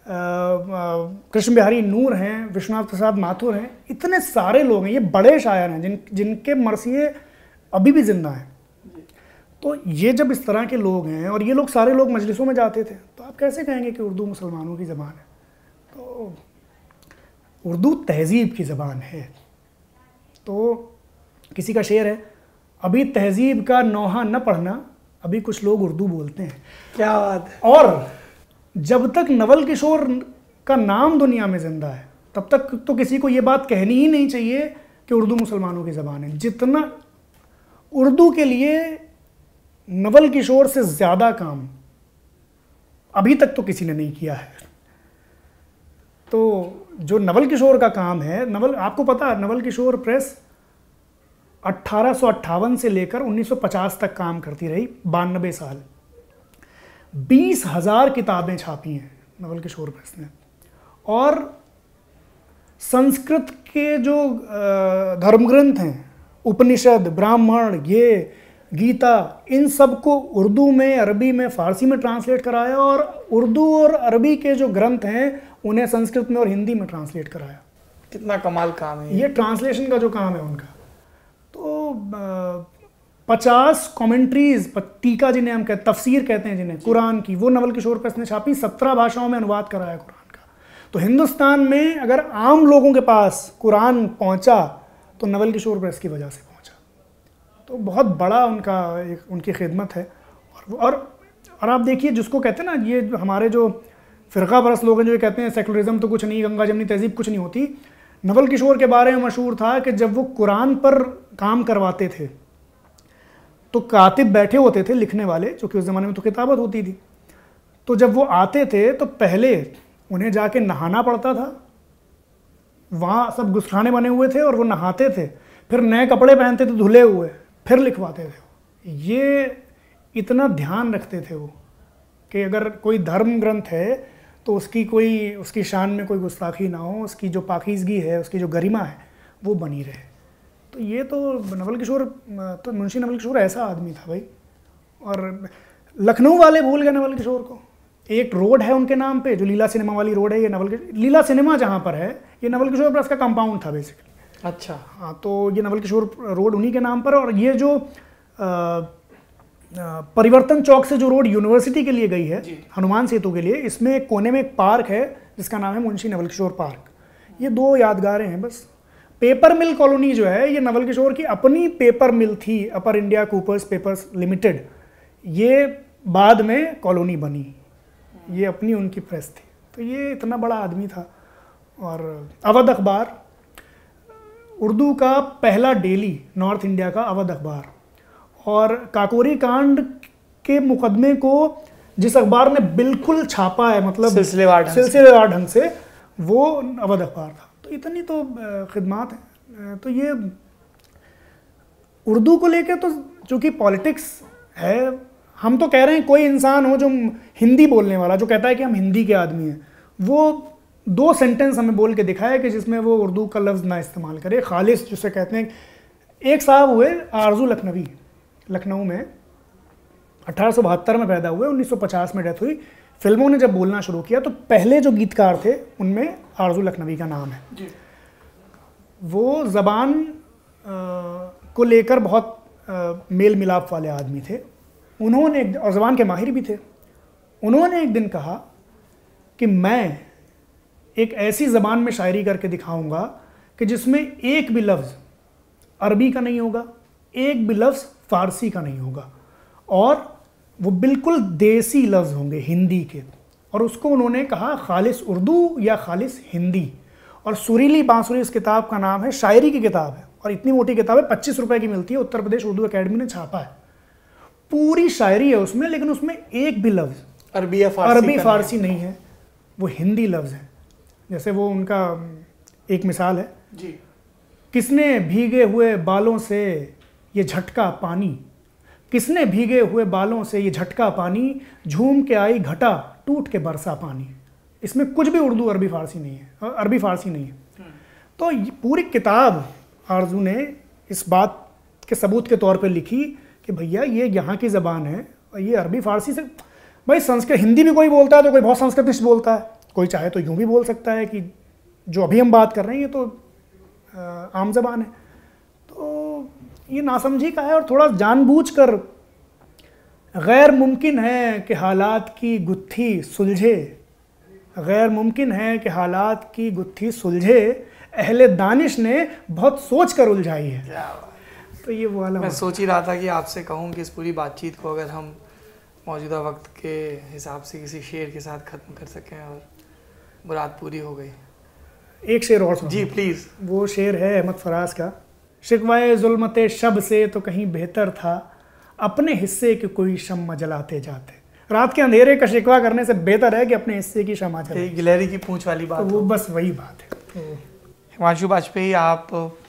कृष्ण बिहारी नूर हैं, विश्वनाथ प्रसाद माथुर हैं। इतने सारे लोग हैं, ये बड़े शायर हैं जिन जिनके मरसिए अभी भी जिंदा हैं। तो ये जब इस तरह के लोग हैं और ये लोग सारे लोग मजलिसों में जाते थे, तो आप कैसे कहेंगे कि उर्दू मुसलमानों की ज़बान है? तो उर्दू तहज़ीब की ज़बान है। तो किसी का शेर है, अभी तहज़ीब का नौहा न पढ़ना, अभी कुछ लोग उर्दू बोलते हैं। क्या बात है। और जब तक नवल किशोर का नाम दुनिया में ज़िंदा है तब तक तो किसी को ये बात कहनी ही नहीं चाहिए कि उर्दू मुसलमानों की ज़बान है। जितना उर्दू के लिए नवल किशोर से ज़्यादा काम अभी तक तो किसी ने नहीं किया है। तो जो नवल किशोर का काम है, नवल आपको पता है नवल किशोर प्रेस अट्ठारह सौ अट्ठावन से लेकर उन्नीस सौ पचास तक काम करती रही, बानबे साल। बीस हजार किताबें छापी हैं नवल किशोर प्रेस ने। और संस्कृत के जो धर्मग्रंथ हैं, उपनिषद, ब्राह्मण, ये गीता, इन सब को उर्दू में, अरबी में, फ़ारसी में ट्रांसलेट कराया और उर्दू और अरबी के जो ग्रंथ हैं उन्हें संस्कृत में और हिंदी में ट्रांसलेट कराया। कितना कमाल काम है ये ट्रांसलेशन का जो काम है उनका। तो पचास कमेंट्रीज, टीका जिन्हें हम कहते, तफसीर कहते हैं जिन्हें, कुरान की, वो नवल किशोर प्रेस ने छापी, सत्रह भाषाओं में अनुवाद कराया कुरान का। तो हिंदुस्तान में अगर आम लोगों के पास कुरान पहुंचा तो नवल किशोर प्रेस की वजह से पहुंचा। तो बहुत बड़ा उनका एक उनकी खिदमत है। और और, और आप देखिए, जिसको कहते हैं ना, ये हमारे जो फ़िरका परस्त लोग हैं जो ये कहते हैं सेकुलरिज्म तो कुछ नहीं, गंगा जमनी तहजीब कुछ नहीं होती, नवल किशोर के बारे में मशहूर था कि जब वो कुरान पर काम करवाते थे तो कातिब बैठे होते थे, लिखने वाले, जो कि उस ज़माने में तो किताबत होती थी। तो जब वो आते थे तो पहले उन्हें जाके नहाना पड़ता था, वहाँ सब गुस्खाने बने हुए थे और वो नहाते थे, फिर नए कपड़े पहनते थे धुले हुए, फिर लिखवाते थे। ये इतना ध्यान रखते थे वो कि अगर कोई धर्म ग्रंथ है तो उसकी कोई उसकी शान में कोई गुस्ताखी ना हो, उसकी जो पाकीज़गी है, उसकी जो गरिमा है वो बनी रहे। तो ये तो नवल किशोर, तो मुंशी नवल किशोर ऐसा आदमी था भाई। और लखनऊ वाले भूल गए नवल किशोर को। एक रोड है उनके नाम पे जो लीला सिनेमा वाली रोड है, ये नवल लीला सिनेमा जहाँ पर है ये नवल किशोर प्रेस का कंपाउंड था बेसिकली। अच्छा हाँ, तो ये नवल किशोर रोड उन्हीं के नाम पर। और ये जो आ, परिवर्तन चौक से जो रोड यूनिवर्सिटी के लिए गई है, हनुमान सेतु के लिए, इसमें एक कोने में एक पार्क है जिसका नाम है मुंशी नवल किशोर पार्क। ये दो यादगारें हैं बस। पेपर मिल कॉलोनी जो है ये नवल किशोर की अपनी पेपर मिल थी, upper India Coupers papers limited. ये बाद में कॉलोनी बनी, ये अपनी उनकी प्रेस थी। तो ये इतना बड़ा आदमी था। और अवध अखबार, उर्दू का पहला डेली नॉर्थ इंडिया का अवध अखबार, और काकोरी कांड के मुकदमे को जिस अखबार ने बिल्कुल छापा है, मतलब सिलसिलेवार ढंग सिलसिलेवार ढंग से, वो अवध अखबार था। तो इतनी तो खिदमात है। तो ये उर्दू को लेकर तो चूँकि पॉलिटिक्स है, हम तो कह रहे हैं कोई इंसान हो जो हिंदी बोलने वाला, जो कहता है कि हम हिंदी के आदमी हैं, वो दो सेंटेंस हमें बोल के दिखाया कि जिसमें वो उर्दू का लफ्ज़ ना इस्तेमाल करे, खालिस जिसे कहते हैं। एक साहब हुए आरजू लखनवी, लखनऊ में, अठारह सौ बहत्तर में पैदा हुए, उन्नीस सौ पचास में डेथ हुई। फिल्मों ने जब बोलना शुरू किया तो पहले जो गीतकार थे उनमें आरजू लखनवी का नाम है जी। वो ज़बान को लेकर बहुत आ, मेल मिलाप वाले आदमी थे। उन्होंने, और ज़बान के माहिर भी थे, उन्होंने एक दिन कहा कि मैं एक ऐसी ज़बान में शायरी करके दिखाऊंगा कि जिसमें एक भी लफ्ज़ अरबी का नहीं होगा, एक भी लफ्ज़ फ़ारसी का नहीं होगा, और वो बिल्कुल देसी लफ्ज़ होंगे हिंदी के। और उसको उन्होंने कहा खालिस उर्दू या खालिस हिंदी। और सुरीली बांसुरी इस किताब का नाम है, शायरी की किताब है, और इतनी मोटी किताब है, पच्चीस रुपए की मिलती है, उत्तर प्रदेश उर्दू एकेडमी ने छापा है। पूरी शायरी है उसमें, लेकिन उसमें एक भी लफ्ज़ अरबी या फारसी अरबी फारसी नहीं है, वो हिंदी लफ्ज़ है। जैसे वो उनका एक मिसाल है जी, किसने भीगे हुए बालों से ये झटका पानी, किसने भीगे हुए बालों से ये झटका पानी, झूम के आई घटा टूट के बरसा पानी। इसमें कुछ भी उर्दू अरबी फारसी नहीं है, अरबी फारसी नहीं है। तो ये पूरी किताब आरजू ने इस बात के सबूत के तौर पे लिखी कि भैया ये यहाँ की ज़बान है और ये अरबी फारसी से, भाई संस्कृत, हिंदी भी कोई बोलता है तो कोई बहुत संस्कृतिस्ट बोलता है, कोई चाहे तो यूँ भी बोल सकता है कि जो अभी हम बात कर रहे हैं ये तो आम ज़बान है। तो ये नासमझी का है, और थोड़ा जानबूझकर गैर मुमकिन है कि हालात की गुत्थी सुलझे, गैर मुमकिन है कि हालात की गुत्थी सुलझे, अहले दानिश ने बहुत सोच कर उलझाई है। तो ये वो वाला, मैं सोच ही रहा था कि आपसे कहूँ कि इस पूरी बातचीत को अगर हम मौजूदा वक्त के हिसाब से किसी शेर के साथ ख़त्म कर सकें, और मुराद पूरी हो गई। एक शेर और जी प्लीज़। वो शेर है अहमद फराज का, शिकवाए ज़ुल्मते शब से तो कहीं बेहतर था, अपने हिस्से की कोई शम्मा जलाते जाते। रात के अंधेरे का शिकवा करने से बेहतर है कि अपने हिस्से की शम्मा जलाए। गिलहरी की पूंछ वाली बात। तो वो बस वही बात है। तो हिमांशु बाजपेयी, आप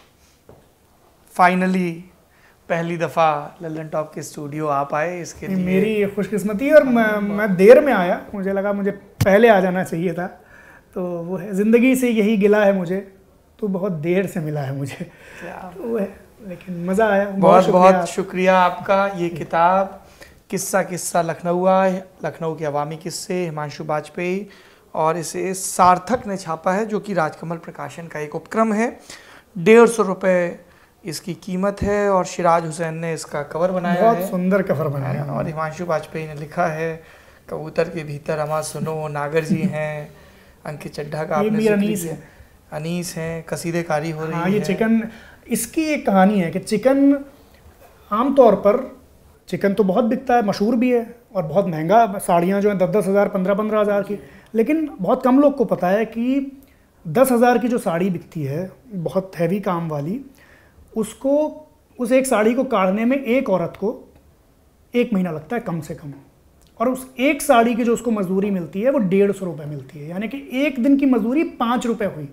फाइनली पहली दफ़ा लल्लनटॉप के स्टूडियो आप आए, इसके लिए मेरी खुशकिस्मती, और मैं, मैं देर में आया, मुझे लगा मुझे पहले आ जाना चाहिए था। तो वो है, ज़िंदगी से यही गिला है मुझे, तो बहुत देर से मिला है मुझे। तो वो है, लेकिन मज़ा आया। बहुत बहुत शुक्रिया आपका। ये किताब किस्सा किस्सा लखनउआ, लखनऊ के अवामी किस्से, हिमांशु बाजपेयी, और इसे सार्थक ने छापा है, जो कि राजकमल प्रकाशन का एक उपक्रम है। डेढ़ सौ रुपये इसकी कीमत है और शिराज हुसैन ने इसका कवर बनाया बहुत है। सुंदर कवर बनाया है और हिमांशु बाजपेयी ने लिखा है, कबूतर के भीतर अमा सुनो, नागर जी हैं, अंकित चड्ढा का आपने जिक्र अनीस किया। है, अनीस हैं, कसीदेकारी हो रही हाँ, है। ये चिकन, इसकी एक कहानी है कि चिकन आमतौर पर चिकन तो बहुत बिकता है, मशहूर भी है और बहुत महंगा, साड़ियाँ जो हैं दस दस हज़ार पंद्रह पंद्रह हज़ार की, लेकिन बहुत कम लोग को पता है कि दस हज़ार की जो साड़ी बिकती है बहुत हैवी काम वाली, उसको उस एक साड़ी को काटने में एक औरत को एक महीना लगता है कम से कम, और उस एक साड़ी की जो उसको मजदूरी मिलती है वो डेढ़ सौ रुपये मिलती है, यानी कि एक दिन की मजदूरी पाँच रुपये हुई,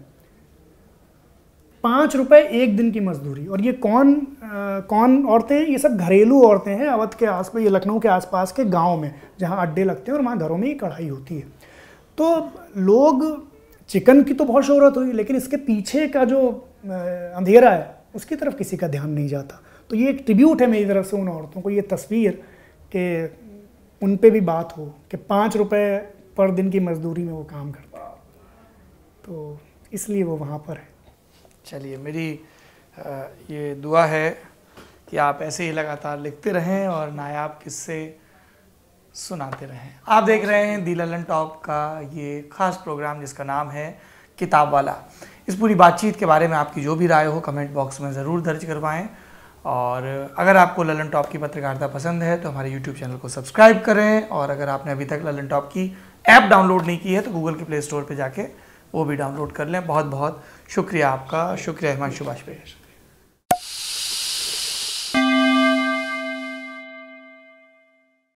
पाँच रुपये एक दिन की मजदूरी। और ये कौन आ, कौन औरतें हैं? ये सब घरेलू औरतें हैं, अवध के आसपास, ये लखनऊ के आसपास के गांव में जहां अड्डे लगते हैं और वहाँ घरों में ये कढ़ाई होती है। तो लोग, चिकन की तो बहुत शोहरत हुई, लेकिन इसके पीछे का जो अंधेरा है उसकी तरफ किसी का ध्यान नहीं जाता। तो ये एक ट्रिब्यूट है मेरी तरफ से उन औरतों को, ये तस्वीर कि उन पे भी बात हो कि पाँच रुपये पर दिन की मजदूरी में वो काम करते हैं, तो इसलिए वो वहाँ पर है। चलिए, मेरी ये दुआ है कि आप ऐसे ही लगातार लिखते रहें और नायाब किस्से सुनाते रहें। आप देख रहे हैं दी लल्लनटॉप का ये खास प्रोग्राम जिसका नाम है किताब वाला। इस पूरी बातचीत के बारे में आपकी जो भी राय हो कमेंट बॉक्स में ज़रूर दर्ज करवाएं, और अगर आपको लल्लनटॉप की पत्रकारिता पसंद है तो हमारे यूट्यूब चैनल को सब्सक्राइब करें, और अगर आपने अभी तक लल्लनटॉप की ऐप डाउनलोड नहीं की है तो गूगल के प्ले स्टोर पर जाके वो भी डाउनलोड कर लें। बहुत बहुत शुक्रिया आपका। शुक्रिया हिमांशु बाजपेयी।